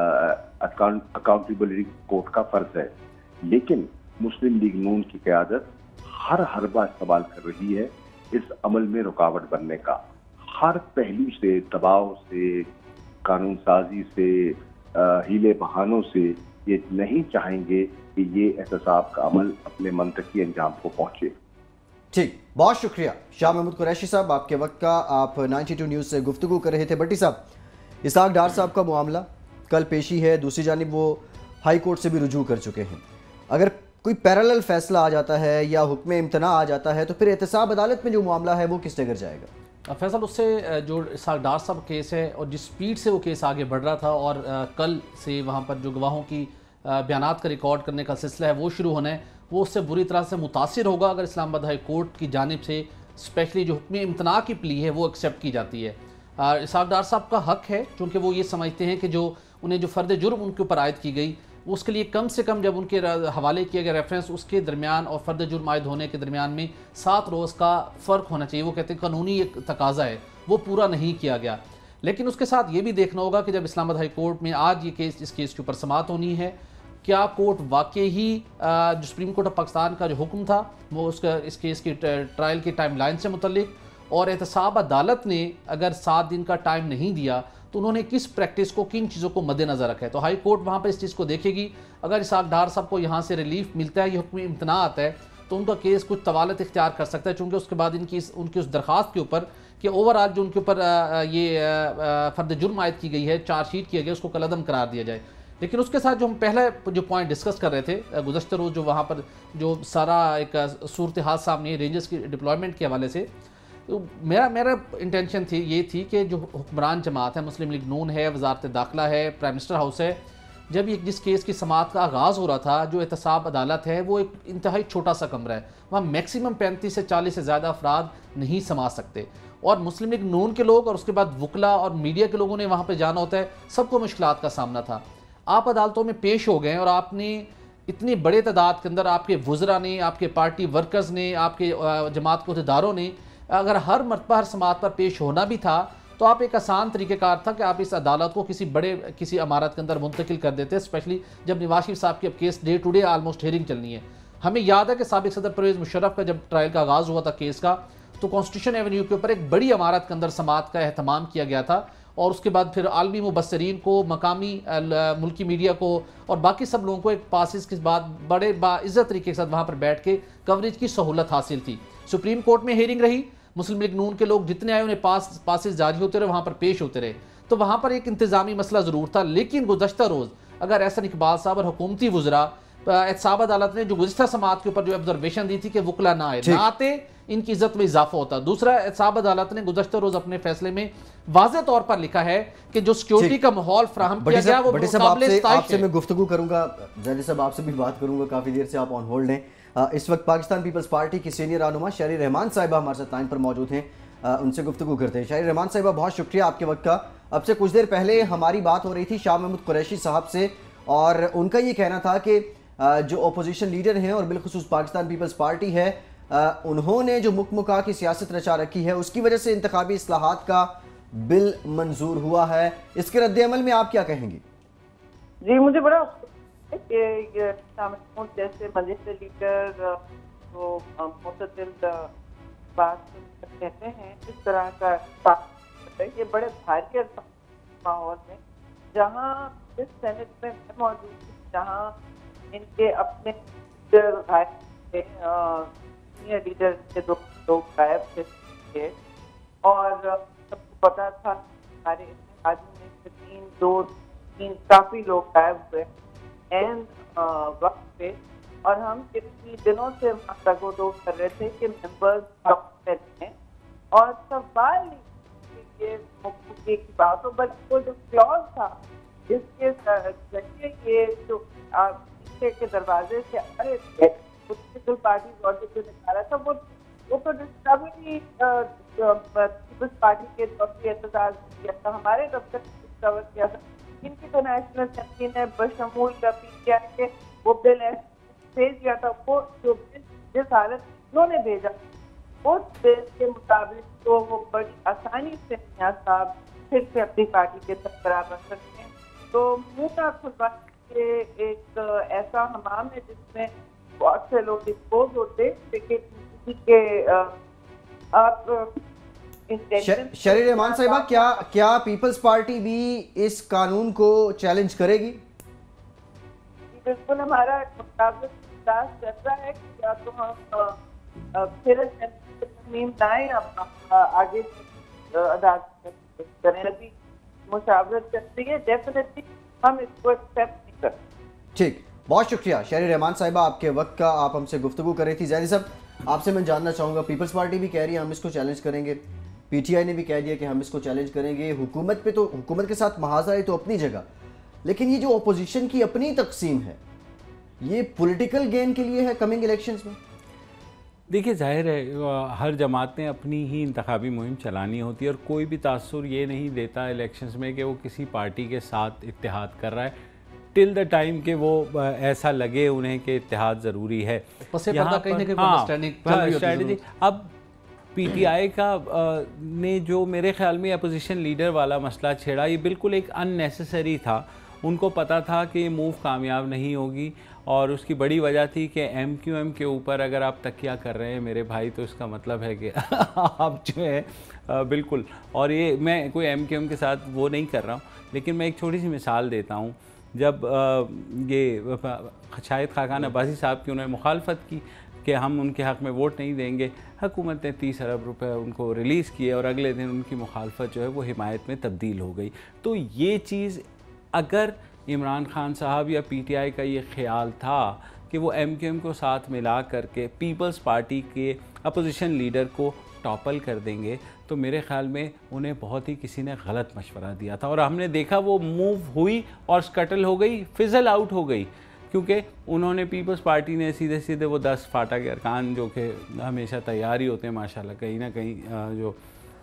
اکاؤنٹیبلٹی کورٹ کا فرض ہے، لیکن مسلم لیگ نون کی قیادت ہر حربہ استعمال کر رہی ہے اس عمل میں رکاوٹ بننے کا، ہر پہلو سے، دباؤ سے، قانون سازی سے، ہیلے بہانوں سے یہ نہیں چاہیں گے کہ یہ احتساب کا عمل اپنے منطقی انجام کو پہنچے۔ ٹھیک، بہت شکریہ شاہ محمود قریشی صاحب آپ کے وقت کا۔ آپ 92 نیوز سے گفتگو کر رہے تھے۔ بٹی صاحب، اسحاق ڈار صاحب کا معاملہ کل پیشی ہے، دوسری جانب وہ ہائی کورٹ سے بھی رجوع کر چکے ہیں، اگر کوئی پیرالل فیصلہ آ جاتا ہے یا حکم امتناع آ جاتا ہے تو پھر احتساب عدالت میں جو معاملہ ہے وہ کس جگہ جائے گا؟ فیصل، اس سے جو اسحاق ڈار صاحب کیس ہے اور جس سپیڈ سے وہ کیس آگے بڑھ رہا تھا اور کل سے وہاں پر جو گواہوں کی بیانات کا ریکارڈ کرنے کا سلسلہ ہے وہ شروع ہونا ہے، وہ اس سے بری طرح سے متاثر ہوگا اگر اسلام آباد ہائی کورٹ کی جانب سے اسپیشلی جو حکم امتناع کی پلی ہے وہ ایکسیپٹ کی جاتی ہے۔ اسحاق ڈار صاحب کا حق ہے چونکہ وہ یہ سمجھتے ہیں کہ جو انہیں جو فرد جرم ان کے اوپر عائد کی گئی اس کے لیے کم سے کم جب ان کے حوالے کیا گیا ریفرنس اس کے درمیان اور فرد جرم عائد ہونے کے درمیان میں 7 روز کا فرق ہونا چاہیے، وہ کہتے ہیں قانونی ایک تقاضا ہے، وہ پورا نہیں کیا گیا۔ لیکن اس کے ساتھ یہ بھی دیکھنا ہوگا کہ جب اسلام آباد ہائی کورٹ میں آج یہ کیس اس کیس کے اوپر سماعت ہونی ہے، کیا کورٹ واقعی ہی جو سپریم کورٹ آف پاکستان کا جو حکم تھا وہ اس کیس کی ٹرائل کی ٹائم لائن سے متعلق، اور احتساب عدالت نے اگر 7 دن کا ٹائم نہیں دیا تو انہوں نے کس پریکٹس کو، کن چیزوں کو مد نظر رکھا ہے، تو ہائی کورٹ وہاں پہ اس چیز کو دیکھے گی۔ اگر اسحاق ڈار صاحب کو یہاں سے ریلیف ملتا ہے، یہ حکم امتناع آتا ہے، تو ان کا کیس کچھ طوالت اختیار کر سکتا ہے، چونکہ اس کے بعد ان کی اس درخواست کے اوپر کہ اوورآل جو ان کے اوپر یہ فرد جرم عائد کی گئی ہے، چارج شیٹ کیا گیا، اس کو کالعدم قرار دیا جائے۔ لیکن اس کے ساتھ جو ہم پہلے جو پوائنٹ ڈسکس کر رہے تھے گزشتہ روز، جو وہاں پر جو سارا ایک صورتحال سامنے رینجرز کی ڈپلائمنٹ کے حوالے سے، میرا انٹینشن یہ تھی کہ جو حکمران جماعت ہے، مسلم لیگ نون ہے، وزارت داخلہ ہے، پرائم منسٹر ہاؤس ہے، جب یہ جس کیس کی سماعت کا آغاز ہو رہا تھا، جو احتساب عدالت ہے وہ ایک انتہائی چھوٹا سا کمرہ ہے، وہاں میکسیمم 35 سے 40 سے زیادہ افراد نہیں سما سکتے، اور مسلم لیگ نون کے لوگ اور اس کے بعد وکلا اور میڈیا کے لوگوں نے وہاں پہ جانا ہوتا ہے، سب کو مشکلات کا سامنا تھا۔ آپ عدالتوں میں پیش ہو گئے اور آپ نے اتنی بڑے تعداد کے اندر آپ کے وزراء نے، آپ کے پارٹی ورکرز نے، آپ کے جماعت کے عہدیداروں نے اگر ہر مرتبہ ہر سماعت پر پیش ہونا بھی تھا تو آپ ایک آسان طریقہ کار تھا کہ آپ اس عدالت کو کسی عمارت کے اندر منتقل کر دیتے، اسپیشلی جب نواز شریف صاحب کی اب case day to day almost hearing چلنی ہے۔ ہمیں یاد ہے کہ سابق صدر پرویز مشرف کا جب ٹرائل کا آغاز ہوا تھا کیس کا، تو کانسٹیٹیوشن ایونیو کے اوپر ایک بڑی عمارت کے اندر سماعت کا اہتمام کیا گیا تھا، اور اس کے بعد پھر عالمی مبصرین کو، مقامی ملکی میڈیا کو اور باقی سب لوگوں کو ایک پاسز کے بعد بڑے باعزت طریقے کے ساتھ وہاں پر بیٹھ کے کوریج کی سہولت حاصل تھی۔ سپریم کورٹ میں ہیئرنگ رہی، مسلم لیگ نون کے لوگ جتنے آئے انہیں پاسز جاری ہوتے رہے، وہاں پر پیش ہوتے رہے، تو وہاں پر ایک انتظامی مسئلہ ضرور تھا۔ لیکن گزشتہ روز اگر احسن اقبال صاحب اور حکومتی وزراء، احتساب عدالت نے جو گزشتہ سماعت کے اوپر جو آبزرویشن دی تھی کہ وکلا نہ آتے، ان کی عزت میں اضافہ ہوتا۔ دوسرا، احتساب عدالت نے گزشتہ روز اپنے فیصلے میں واضح طور پر لکھا ہے کہ جو سیکیورٹی کا ماحول فراہم کیا گیا وہ قابل ستائش ہے۔ آپ سے میں گفتگو کروں گا، زیدی صاحب آپ سے بھی بات کروں گا، کافی دیر سے آپ آن ہولڈ ہیں۔ اس وقت پاکستان پیپلز پارٹی کی سینئر رہنما شہری رحمان صاحبہ ہمارے ساتھ لائن پر موجود ہیں، ان سے گفتگو کرتے ہیں۔ شہری رحمان صاحبہ، بہت شکریہ آپ کے وقت کا۔ اب سے کچھ دیر پہلے ہماری بات ہو رہی تھی شاہ محمود قریشی صاحب سے، اور ان کا یہ کہنا تھا کہ جو اپوزیشن لیڈر ہیں اور بالخصوص پاکستان پیپلز پارٹی ہے، انہوں نے جو مکمکا کی سیاست رچا رکھی ہے اس کی وجہ سے انتخابی اصلاحات کا بل منظور ہوا ہے، اس کے رد عمل میں آپ کیا کہیں گے؟ جی، مجھے بڑا افسوس ہے کہ یہ شاہ محمود جیسے مجلس لیڈر جو معتدل بات کہتے ہیں، اس طرح کا یہ بڑے بھاری ماحول میں، جہاں اس سینٹ میں موجود تھی، جہاں ان کے اپنے سینئر لیڈر کے 2 لوگ غائب تھے، اور سب کو پتا تھا ہمارے اتحادی میں 3 کافی لوگ غائب ہوئے اینڈ وقت پہ، اور ہم کتنی دنوں سے تک وہ لوگ کر رہے تھے کہ ممبرز ہیں، اور سوال یہ مقبولی کی بات ہو، بٹ وہ جو کلوز تھا جس کے ذریعے یہ جو پیچھے کے دروازے سے آ رہے تھے پولیٹیکل پارٹیز اور جو نکالا تھا، وہ تو ڈسکوری پیپلز پارٹی کے دفتر احتجاج کیا تھا، ہمارے دفتر ڈسکور کیا تھا، ان کی تو نیشنل چیمپئن ہے بشمول پی ٹی آئی کے، وہ بل بھیج دیا تھا، وہ جو جس حالت انہوں نے بھیجا اس بل کے مطابق تو وہ بڑی آسانی سے میاں صاحب پھر سے اپنی پارٹی کے سربراہ بن سکتے ہیں. تو منہ نہ کھلوا کے ایک ایسا حمام ہے جس میں بہت سے لوگ ڈسپوز ہوتے، لیکن کسی کے آپ شریر رحمان صاحبہ کیا پیپلز پارٹی بھی اس قانون کو چیلنج کرے گی؟ بالکل ہمارا مطابق اجلاس چل رہا ہے کہ یا تو ہم پھر ترمیم لائیں آگے عدالت کریں. ابھی مشاورت چل رہی ہے، ڈیفینیٹلی ہم اس کو ایکسیپٹ نہیں کرتے. ٹھیک، بہت شکریہ شریر رحمان صاحبہ آپ کے وقت کا، آپ ہم سے گفتگو کر رہی تھی. زیدی صاحب آپ سے میں جاننا چاہوں گا، پیپلز پارٹی بھی کہہ رہی ہے ہم اس کو چیلنج کریں گے، پی ٹی آئی نے بھی کہہ دیا کہ ہم اس کو چیلنج کریں گے. حکومت پہ تو حکومت کے ساتھ محاذہ ہے تو اپنی جگہ، لیکن یہ جو اپوزیشن کی اپنی تقسیم ہے یہ پولیٹیکل گین کے لیے ہے کمنگ الیکشنز میں؟ دیکھیے ظاہر ہے ہر جماعت نے اپنی ہی انتخابی مہم چلانی ہوتی ہے اور کوئی بھی تاثر یہ نہیں دیتا الیکشنز میں کہ وہ کسی پارٹی کے ساتھ اتحاد کر رہا ہے ٹل دا ٹائم کہ وہ ایسا لگے انہیں کہ اتحاد ضروری ہے. اسٹریٹجی اب پی ٹی آئی کا نے جو میرے خیال میں اپوزیشن لیڈر والا مسئلہ چھیڑا یہ بالکل ایک ان نیسیسری تھا. ان کو پتہ تھا کہ یہ موو کامیاب نہیں ہوگی اور اس کی بڑی وجہ تھی کہ ایم کیو ایم کے اوپر اگر آپ تکیہ کر رہے ہیں میرے بھائی تو اس کا مطلب ہے کہ آپ جو ہے بالکل، اور یہ میں کوئی ایم کیو ایم کے ساتھ وہ نہیں کر رہا ہوں، لیکن میں ایک چھوٹی سی مثال دیتا ہوں. جب یہ شاہد خاقان عباسی صاحب کی انہوں نے مخالفت کی کہ ہم ان کے حق میں ووٹ نہیں دیں گے، حکومت نے 30 ارب روپے ان کو ریلیز کیے اور اگلے دن ان کی مخالفت جو ہے وہ حمایت میں تبدیل ہو گئی. تو یہ چیز اگر عمران خان صاحب یا پی ٹی آئی کا یہ خیال تھا کہ وہ ایم کیو ایم کو ساتھ ملا کر کے پیپلز پارٹی کے اپوزیشن لیڈر کو ٹاپل کر دیں گے تو میرے خیال میں انہیں بہت ہی کسی نے غلط مشورہ دیا تھا. اور ہم نے دیکھا وہ موو ہوئی اور سکٹل ہو گئی، فزل آؤٹ ہو گئی، کیونکہ انہوں نے پیپلز پارٹی نے سیدھے وہ 10 فاٹا کے ارکان جو کہ ہمیشہ تیار ہی ہوتے ہیں ماشاءاللہ کہیں نہ کہیں جو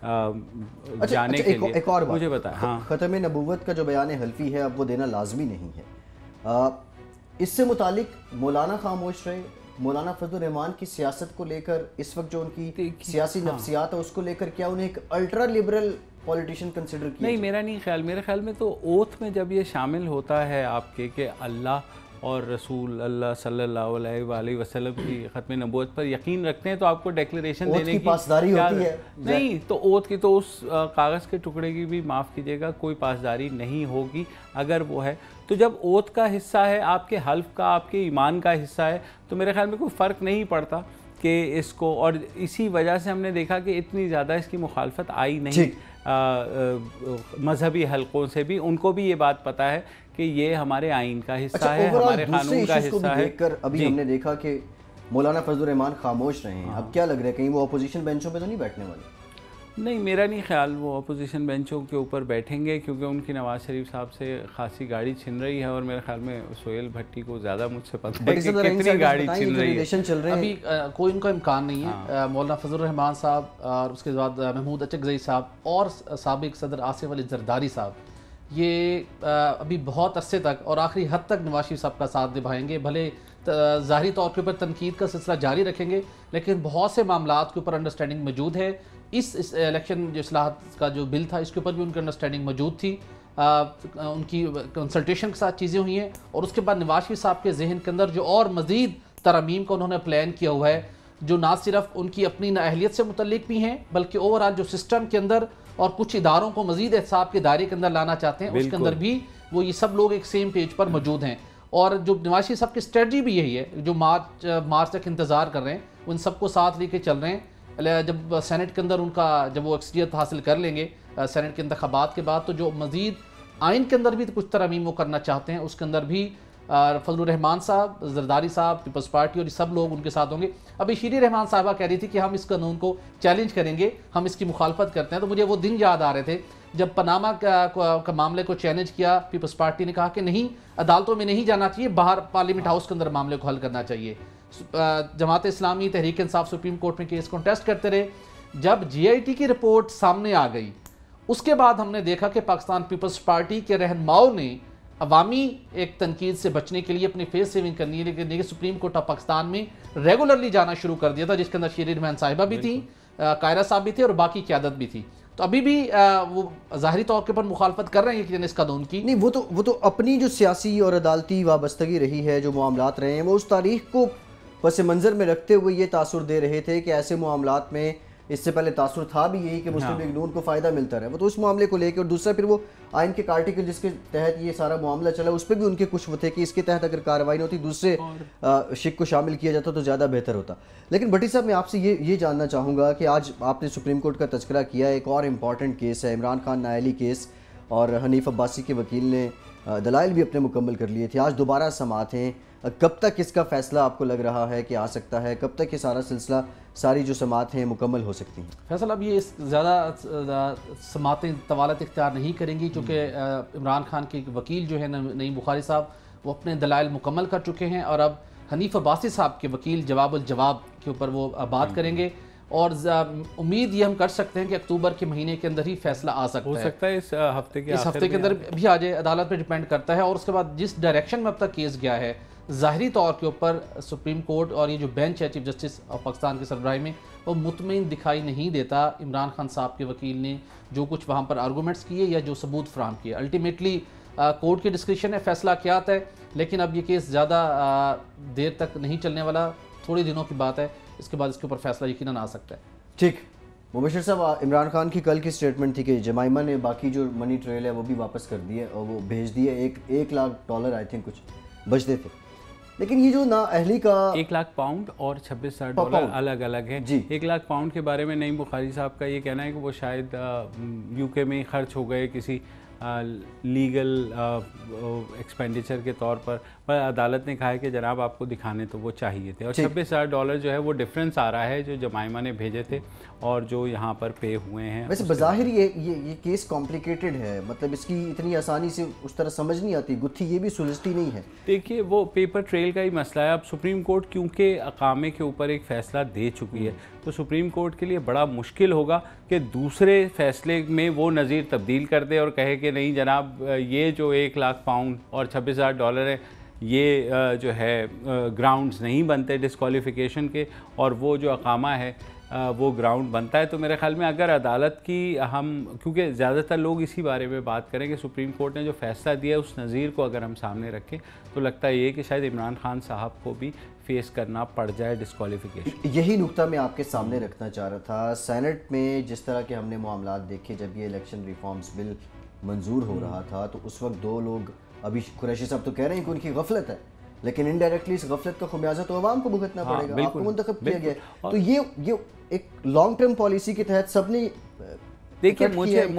جانے کے لیے. ایک اور بات مجھے بتا، ہاں ختم نبوت کا جو بیان حلفی ہے اب وہ دینا لازمی نہیں ہے، اس سے متعلق مولانا خاموش رہے. مولانا فضل الرحمان کی سیاست کو لے کر اس وقت جو ان کی سیاسی نفسیات ہے اس کو لے کر کیا انہیں ایک الٹرا لبرل پولیٹیشن کنسیڈر کیا؟ نہیں، میرا نہیں خیال. میرے خیال میں تو اوتھ میں جب یہ شامل ہوتا ہے آپ کے کہ اللہ اور رسول اللہ صلی اللہ علیہ وآلہ وسلم کی ختم نبوت پر یقین رکھتے ہیں تو آپ کو ڈیکلیریشن دینے کی پاسداری ہوتی ہے. نہیں تو اوتھ کی تو اس کاغذ کے ٹکڑے کی بھی معاف کیجیے گا کوئی پاسداری نہیں ہوگی. اگر وہ ہے تو جب اوتھ کا حصہ ہے، آپ کے حلف کا، آپ کے ایمان کا حصہ ہے، تو میرے خیال میں کوئی فرق نہیں پڑتا کہ اس کو. اور اسی وجہ سے ہم نے دیکھا کہ اتنی زیادہ اس کی مخالفت آئی نہیں مذہبی حلقوں سے بھی. ان کو بھی یہ بات پتہ ہے کہ یہ ہمارے آئین کا حصہ ہے، ہمارے قانون کا حصہ ہے. ابھی ہم نے دیکھا کہ مولانا فضل الرحمان خاموش رہے ہیں، اب کیا لگ رہا ہے کہیں وہ اپوزیشن بینچوں پہ تو نہیں بیٹھنے والے؟ نہیں، میرا نہیں خیال وہ اپوزیشن بینچوں کے اوپر بیٹھیں گے، کیونکہ ان کی نواز شریف صاحب سے خاصی گاڑی چھن رہی ہے اور میرے خیال میں سہیل بھٹی کو زیادہ مجھ سے پتہ ہے کہ کتنی گاڑی چھن رہی ہے. ابھی کوئی ان کا امکان نہیں ہے. مولانا فضل الرحمان صاحب اور اس کے بعد محمود اچکزئی صاحب اور سابق صدر آصف علی زرداری صاحب یہ ابھی بہت عرصے تک اور آخری حد تک نواز شریف صاحب کا ساتھ نبھائیں گے. بھلے ظاہری طور کے اوپر تنقید کا سلسلہ جاری رکھیں گے، لیکن بہت سے معاملات کے اوپر انڈرسٹینڈنگ موجود ہے. اس الیکشن جو اصلاحات کا جو بل تھا اس کے اوپر بھی ان کی انڈرسٹینڈنگ موجود تھی. ان کی کنسلٹیشن کے ساتھ چیزیں ہوئی ہیں اور اس کے بعد نواز شریف صاحب کے ذہن کے اندر جو اور مزید ترامیم کا انہوں نے پلان کیا ہوا ہے، جو نہ صرف ان کی اپنی نااہلیت سے متعلق بھی ہیں بلکہ اوورآل جو سسٹم کے اندر اور کچھ اداروں کو مزید احتساب کے دائرے کے اندر لانا چاہتے ہیں، اس کے اندر بھی وہ یہ سب لوگ ایک سیم پیج پر موجود ہیں. اور جو نواز شریف صاحب کی اسٹریٹجی بھی یہی ہے، جو مارچ تک انتظار کر رہے ہیں ان سب کو ساتھ لے کے چل رہے ہیں. جب سینٹ کے اندر ان کا جب وہ اکثریت حاصل کر لیں گے سینٹ کے انتخابات کے بعد، تو جو مزید آئین کے اندر بھی کچھ ترامیم وہ کرنا چاہتے ہیں، اس کے اندر بھی فضل الرحمان صاحب، زرداری صاحب، پیپلز پارٹی اور یہ سب لوگ ان کے ساتھ ہوں گے. ابھی شیریں رحمان صاحبہ کہہ رہی تھی کہ ہم اس قانون کو چیلنج کریں گے، ہم اس کی مخالفت کرتے ہیں. تو مجھے وہ دن یاد آ رہے تھے جب پاناما کا معاملے کو چیلنج کیا، پیپلز پارٹی نے کہا کہ نہیں، عدالتوں میں نہیں جانا چاہیے، باہر پارلیمنٹ ہاؤس کے اندر معاملے کو حل کرنا چاہیے. جماعت اسلامی، تحریک انصاف سپریم کورٹ میں کیس کنٹیسٹ کرتے رہے. جب جی آئی ٹی کی رپورٹ سامنے آ گئی اس کے بعد ہم نے دیکھا کہ پاکستان پیپلز پارٹی کے رہنماؤں نے عوامی ایک تنقید سے بچنے کے لیے اپنے فیس سیونگ کرنی ہے، لیکن دیکھیں سپریم کورٹ آف پاکستان میں ریگولرلی جانا شروع کر دیا تھا، جس کے اندر شیریں رحمان صاحبہ بھی تھیں، قائرہ صاحب بھی تھے اور باقی قیادت بھی تھی. تو ابھی بھی وہ ظاہری طور کے پر مخالفت کر رہے ہیں کہ اس قانون کی. نہیں، وہ تو اپنی جو سیاسی اور عدالتی وابستگی رہی ہے، جو معاملات رہے ہیں، وہ اس تاریخ کو پس منظر میں رکھتے ہوئے یہ تاثر دے رہے تھے کہ ایسے معاملات میں اس سے پہلے تاثر تھا بھی یہی کہ مسلم لیگ نون کو فائدہ ملتا رہا. وہ تو اس معاملے کو لے کے، اور دوسرا پھر وہ آئین کے آرٹیکل جس کے تحت یہ سارا معاملہ چلا، اس پہ بھی ان کے کچھ وہ تھے کہ اس کے تحت اگر کارروائی نہ ہوتی، دوسرے شق کو شامل کیا جاتا تو زیادہ بہتر ہوتا. لیکن بھٹی صاحب، میں آپ سے یہ جاننا چاہوں گا کہ آج آپ نے سپریم کورٹ کا تذکرہ کیا، ایک اور امپورٹنٹ کیس ہے عمران خان نااہلی کیس، اور حنیف عباسی کے وکیل نے دلائل بھی اپنے مکمل کر لیے تھے. آج دوبارہ سماعت ہیں. کب تک اس کا فیصلہ آپ کو لگ رہا ہے کہ آ سکتا ہے؟ کب تک یہ سارا سلسلہ، ساری جو سماعت ہیں مکمل ہو سکتی ہیں؟ فیصل، اب یہ زیادہ سماعتیں طوالت اختیار نہیں کریں گی، چونکہ عمران خان کے وکیل جو ہے نعیم بخاری صاحب، وہ اپنے دلائل مکمل کر چکے ہیں، اور اب حنیف عباسی صاحب کے وکیل جواب الجواب کے اوپر وہ بات کریں گے. اور امید یہ ہم کر سکتے ہیں کہ اکتوبر کے مہینے کے اندر ہی فیصلہ آ سکتا ہے. ہو سکتا ہے اس ہفتے کے اندر بھی آ جائے. عدالت پہ ڈیپینڈ کرتا ہے. اور اس کے بعد جس ڈائریکشن میں اب تک کیس گیا ہے، ظاہری طور کے اوپر سپریم کورٹ اور یہ جو بینچ ہے چیف جسٹس آف پاکستان کے سربراہی میں، وہ مطمئن دکھائی نہیں دیتا عمران خان صاحب کے وکیل نے جو کچھ وہاں پر آرگومنٹس کیے یا جو ثبوت فراہم کیے. الٹیمیٹلی کورٹ کی ڈسکریشن ہے، فیصلہ کیا آتا ہے. لیکن اب یہ کیس زیادہ دیر تک نہیں چلنے والا، تھوڑے دنوں کی بات ہے. اس کے بعد اس کے اوپر فیصلہ یقیناً آ سکتا ہے. ٹھیک. مبشر صاحب، عمران خان کی کل کی سٹیٹمنٹ تھی کہ جمائمہ نے باقی جو منی ٹریل ہے وہ بھی واپس کر دیے اور وہ بھیج دیے. $1,00,000 آئی تھنک کچھ بچتے تھے. لیکن یہ جو نااہلی کا £1,00,000 اور $26,000 الگ الگ ہیں. جی، £1,00,000 کے بارے میں نعیم بخاری صاحب کا یہ کہنا ہے کہ وہ شاید UK میں خرچ ہو گئے کسی لیگل ایکسپینڈیچر کے طور پر عدالت نے کہا ہے کہ جناب آپ کو دکھانے تو وہ چاہیے تھے. اور $26,000 جو ہے وہ ڈفرینس آ رہا ہے جو جمائمہ نے بھیجے تھے اور جو یہاں پر پے ہوئے ہیں. ویسے بظاہر یہ کیس کمپلیکیٹڈ ہے، مطلب اس کی اتنی آسانی سے اس طرح سمجھ نہیں آتی، گتھی یہ بھی سلجھتی نہیں ہے. دیکھیے، وہ پیپر ٹریل کا ہی مسئلہ ہے. اب سپریم کورٹ کیونکہ اقامے کے اوپر ایک فیصلہ دے چکی ہے، تو سپریم کورٹ کے لیے بڑا مشکل ہوگا کہ دوسرے فیصلے میں وہ نظیر تبدیل کر دے اور کہے کہ نہیں جناب، یہ جو £1,00,000 اور $26,000 ہے، یہ جو ہے گراؤنڈز نہیں بنتے ڈسکوالیفیکیشن کے، اور وہ جو اقامہ ہے وہ گراؤنڈ بنتا ہے. تو میرے خیال میں اگر عدالت کی کیونکہ زیادہ تر لوگ اسی بارے میں بات کریں کہ سپریم کورٹ نے جو فیصلہ دیا ہے اس نظیر کو اگر ہم سامنے رکھیں تو لگتا ہے یہ کہ شاید عمران خان صاحب کو بھی فیس کرنا پڑ جائے ڈسکوالیفیکیشن. یہی نقطہ میں آپ کے سامنے رکھنا چاہ رہا تھا. سینٹ میں جس طرح کے ہم نے معاملات دیکھے، جب یہ الیکشن ریفارمز بل منظور ہو رہا تھا تو اس وقت دو لوگ، ابھی قریشی صاحب تو کہہ رہے ہیں کہ ان کی غفلت ہے، لیکن انڈائریکٹلی اس غفلت کا خمیازہ تو عوام کو بھگتنا پڑے گا. آپ کو منتخب کیا گیا ہے، تو یہ ایک لانگ ٹرم پالیسی کے تحت سب نے دیکھیے،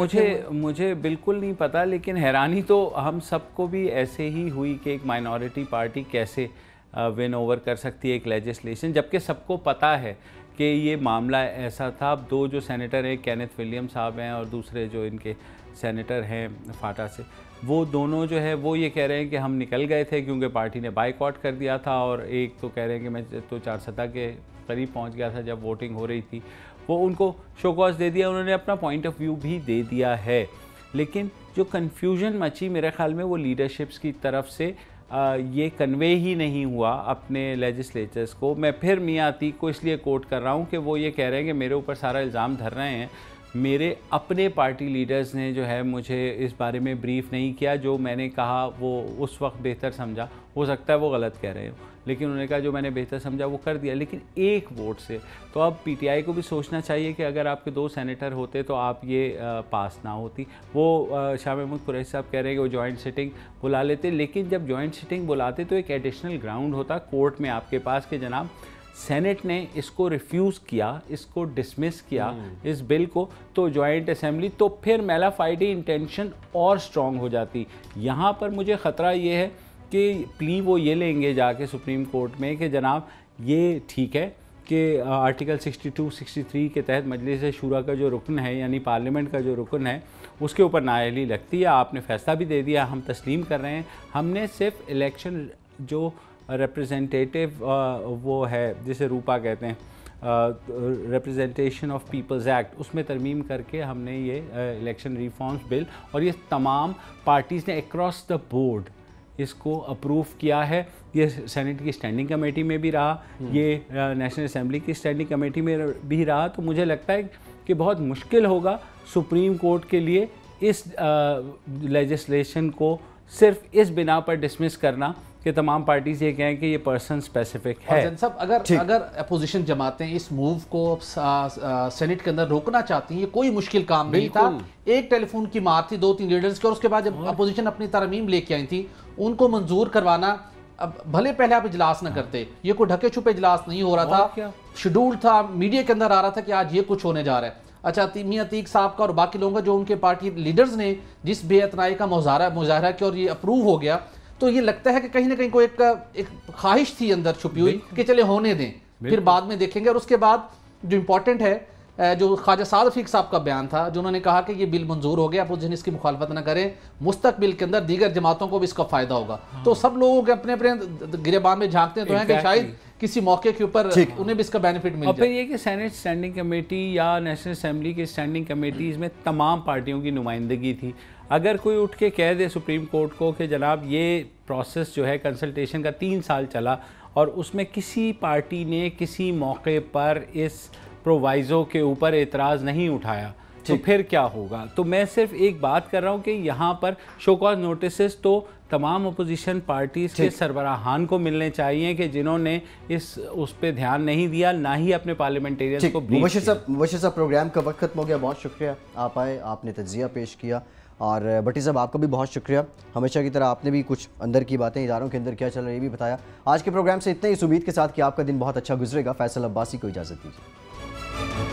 مجھے بالکل نہیں پتا، لیکن حیرانی تو ہم سب کو بھی ایسے ہی ہوئی کہ ایک مائنورٹی پارٹی کیسے ون اوور کر سکتی ہے ایک لیجسلیشن، جبکہ سب کو پتا ہے کہ یہ معاملہ ایسا تھا. اب دو جو سینیٹر ہیں، کینتھ ولیم صاحب ہیں اور دوسرے جو ان کے سینیٹر ہیں فاٹا سے، وہ دونوں جو ہے وہ یہ کہہ رہے ہیں کہ ہم نکل گئے تھے کیونکہ پارٹی نے بائیک آؤٹ کر دیا تھا، اور ایک تو کہہ رہے ہیں کہ میں تو 4 کے قریب پہنچ گیا تھا جب ووٹنگ ہو رہی تھی. وہ ان کو شو کاز دے دیا، انہوں نے اپنا پوائنٹ آف ویو بھی دے دیا ہے. لیکن جو کنفیوژن مچی میرے خیال میں وہ لیڈرشپس کی طرف سے یہ کنوے ہی نہیں ہوا اپنے لیجسلیچرز کو. میں پھر میاں عتیق کو اس لیے کوٹ کر رہا ہوں کہ وہ یہ کہہ رہے ہیں کہ میرے اوپر سارا الزام دھر رہے ہیں، میرے اپنے پارٹی لیڈرز نے جو ہے مجھے اس بارے میں بریف نہیں کیا. جو میں نے کہا وہ اس وقت بہتر سمجھا، ہو سکتا ہے وہ غلط کہہ رہے ہوں، لیکن انہوں نے کہا جو میں نے بہتر سمجھا وہ کر دیا، لیکن ایک ووٹ سے. تو اب پی ٹی آئی کو بھی سوچنا چاہیے کہ اگر آپ کے 2 سینیٹر ہوتے تو آپ یہ پاس نہ ہوتی. وہ شاہ محمود قریشی صاحب کہہ رہے ہیں کہ وہ جوائنٹ سٹنگ بلا لیتے، لیکن جب جوائنٹ سٹنگ بلاتے تو ایک ایڈیشنل گراؤنڈ ہوتا کورٹ میں آپ کے پاس کہ جناب سینٹ نے اس کو ریفیوز کیا، اس کو ڈسمس کیا اس بل کو، تو جوائنٹ اسمبلی، تو پھر میلا فائڈی انٹینشن اور سٹرونگ ہو جاتی. یہاں پر مجھے خطرہ یہ ہے کہ پلی وہ یہ لیں گے جا کے سپریم کورٹ میں کہ جناب یہ ٹھیک ہے کہ آرٹیکل 62-63 کے تحت مجلس شورا کا جو رکن ہے، یعنی پارلیمنٹ کا جو رکن ہے، اس کے اوپر نااہلی لگتی ہے. آپ نے فیصلہ بھی دے دیا، ہم تسلیم کر رہے ہیں. ہم نے صرف الیکشن جو ریپریزنٹیٹیو وہ ہے جسے روپا کہتے ہیں، ریپرزنٹیشن آف پیپلز ایکٹ اس میں ترمیم کر کے ہم نے یہ الیکشن ریفارمز بل اور یہ تمام پارٹیز نے اکراس دا بورڈ اس کو اپروو کیا ہے. یہ سینٹ کی اسٹینڈنگ کمیٹی میں بھی رہا, یہ نیشنل اسمبلی کی اسٹینڈنگ کمیٹی میں بھی رہا. تو مجھے لگتا ہے کہ بہت مشکل ہوگا سپریم کورٹ کے لیے اس لیجسلیشن کو صرف اس بنا پر ڈسمس کرنا کہ تمام پارٹیز یہ کہیں کہ یہ پرسن اسپیسیفک ہے. صاحب اگر اپوزیشن جماعتیں اس موو کو سینٹ کے اندر روکنا چاہتی ہیں, یہ کوئی مشکل کام نہیں تھا. ایک ٹیلی فون کی مار تھی 2-3 لیڈرز کی, اور اس کے بعد جب اپوزیشن اپنی ترمیم لے کے آئی تھی ان کو منظور کروانا, اب بھلے پہلے آپ اجلاس نہ کرتے, یہ کوئی ڈھکے چھپے اجلاس نہیں ہو رہا تھا, شیڈول تھا, میڈیا کے اندر آ رہا تھا کہ آج یہ کچھ ہونے جا رہا ہے. اچھا میاں عتیق صاحب کا اور باقی لوگوں کا جو ان کے پارٹی لیڈرز نے جس بے اعتنائی کا مظاہرہ کیا اور یہ اپروو ہو گیا, تو یہ لگتا ہے کہ کہیں نہ کہیں کوئی ایک خواہش تھی اندر چھپی ہوئی کہ چلے ہونے دیں, پھر بعد میں دیکھیں گے. اور اس کے بعد جو امپورٹنٹ ہے, جو خواجہ سعد رفیق صاحب کا بیان تھا, جو انہوں نے کہا کہ یہ بل منظور ہو گیا, اپوزیشن اس کی مخالفت نہ کریں, مستقبل کے اندر دیگر جماعتوں کو بھی اس کا فائدہ ہوگا. تو سب لوگوں کے اپنے اپنے گریبان میں جھانکتے ہیں تو ہیں کہ شاید کسی موقع کے اوپر انہیں بھی اس کا بینیفٹ مل جائے. اور پھر یہ کہ سینٹ اسٹینڈنگ کمیٹی یا نیشنل اسمبلی کی اسٹینڈنگ کمیٹیز میں تمام پارٹیوں کی نمائندگی تھی. اگر کوئی اٹھ کے کہہ دے سپریم کورٹ کو کہ جناب یہ پروسیس جو ہے کنسلٹیشن کا 3 سال چلا اور اس میں کسی پارٹی نے کسی موقع پر اس پرووائزو کے اوپر اعتراض نہیں اٹھایا, تو پھر کیا ہوگا؟ تو میں صرف ایک بات کر رہا ہوں کہ یہاں پر شو کاز نوٹسز تو تمام اپوزیشن پارٹیز کے سربراہان کو ملنے چاہیے کہ جنہوں نے اس پہ دھیان نہیں دیا, نہ ہی اپنے پارلیمنٹیرینز کو بریف کیا. مبشر صاحب پروگرام کا وقت ختم ہو گیا, بہت شکریہ آپ آئے, آپ نے تجزیہ پیش کیا, اور بٹی صاحب آپ کا بھی بہت شکریہ, ہمیشہ کی طرح آپ نے بھی کچھ اندر کی باتیں اداروں کے اندر کیا چل رہا ہے یہ بھی بتایا. آج کے پروگرام سے اتنا ہی, اس امید کے ساتھ کہ آپ کا دن بہت اچھا گزرے گا. فیصل عباسی کو اجازت دیجیے.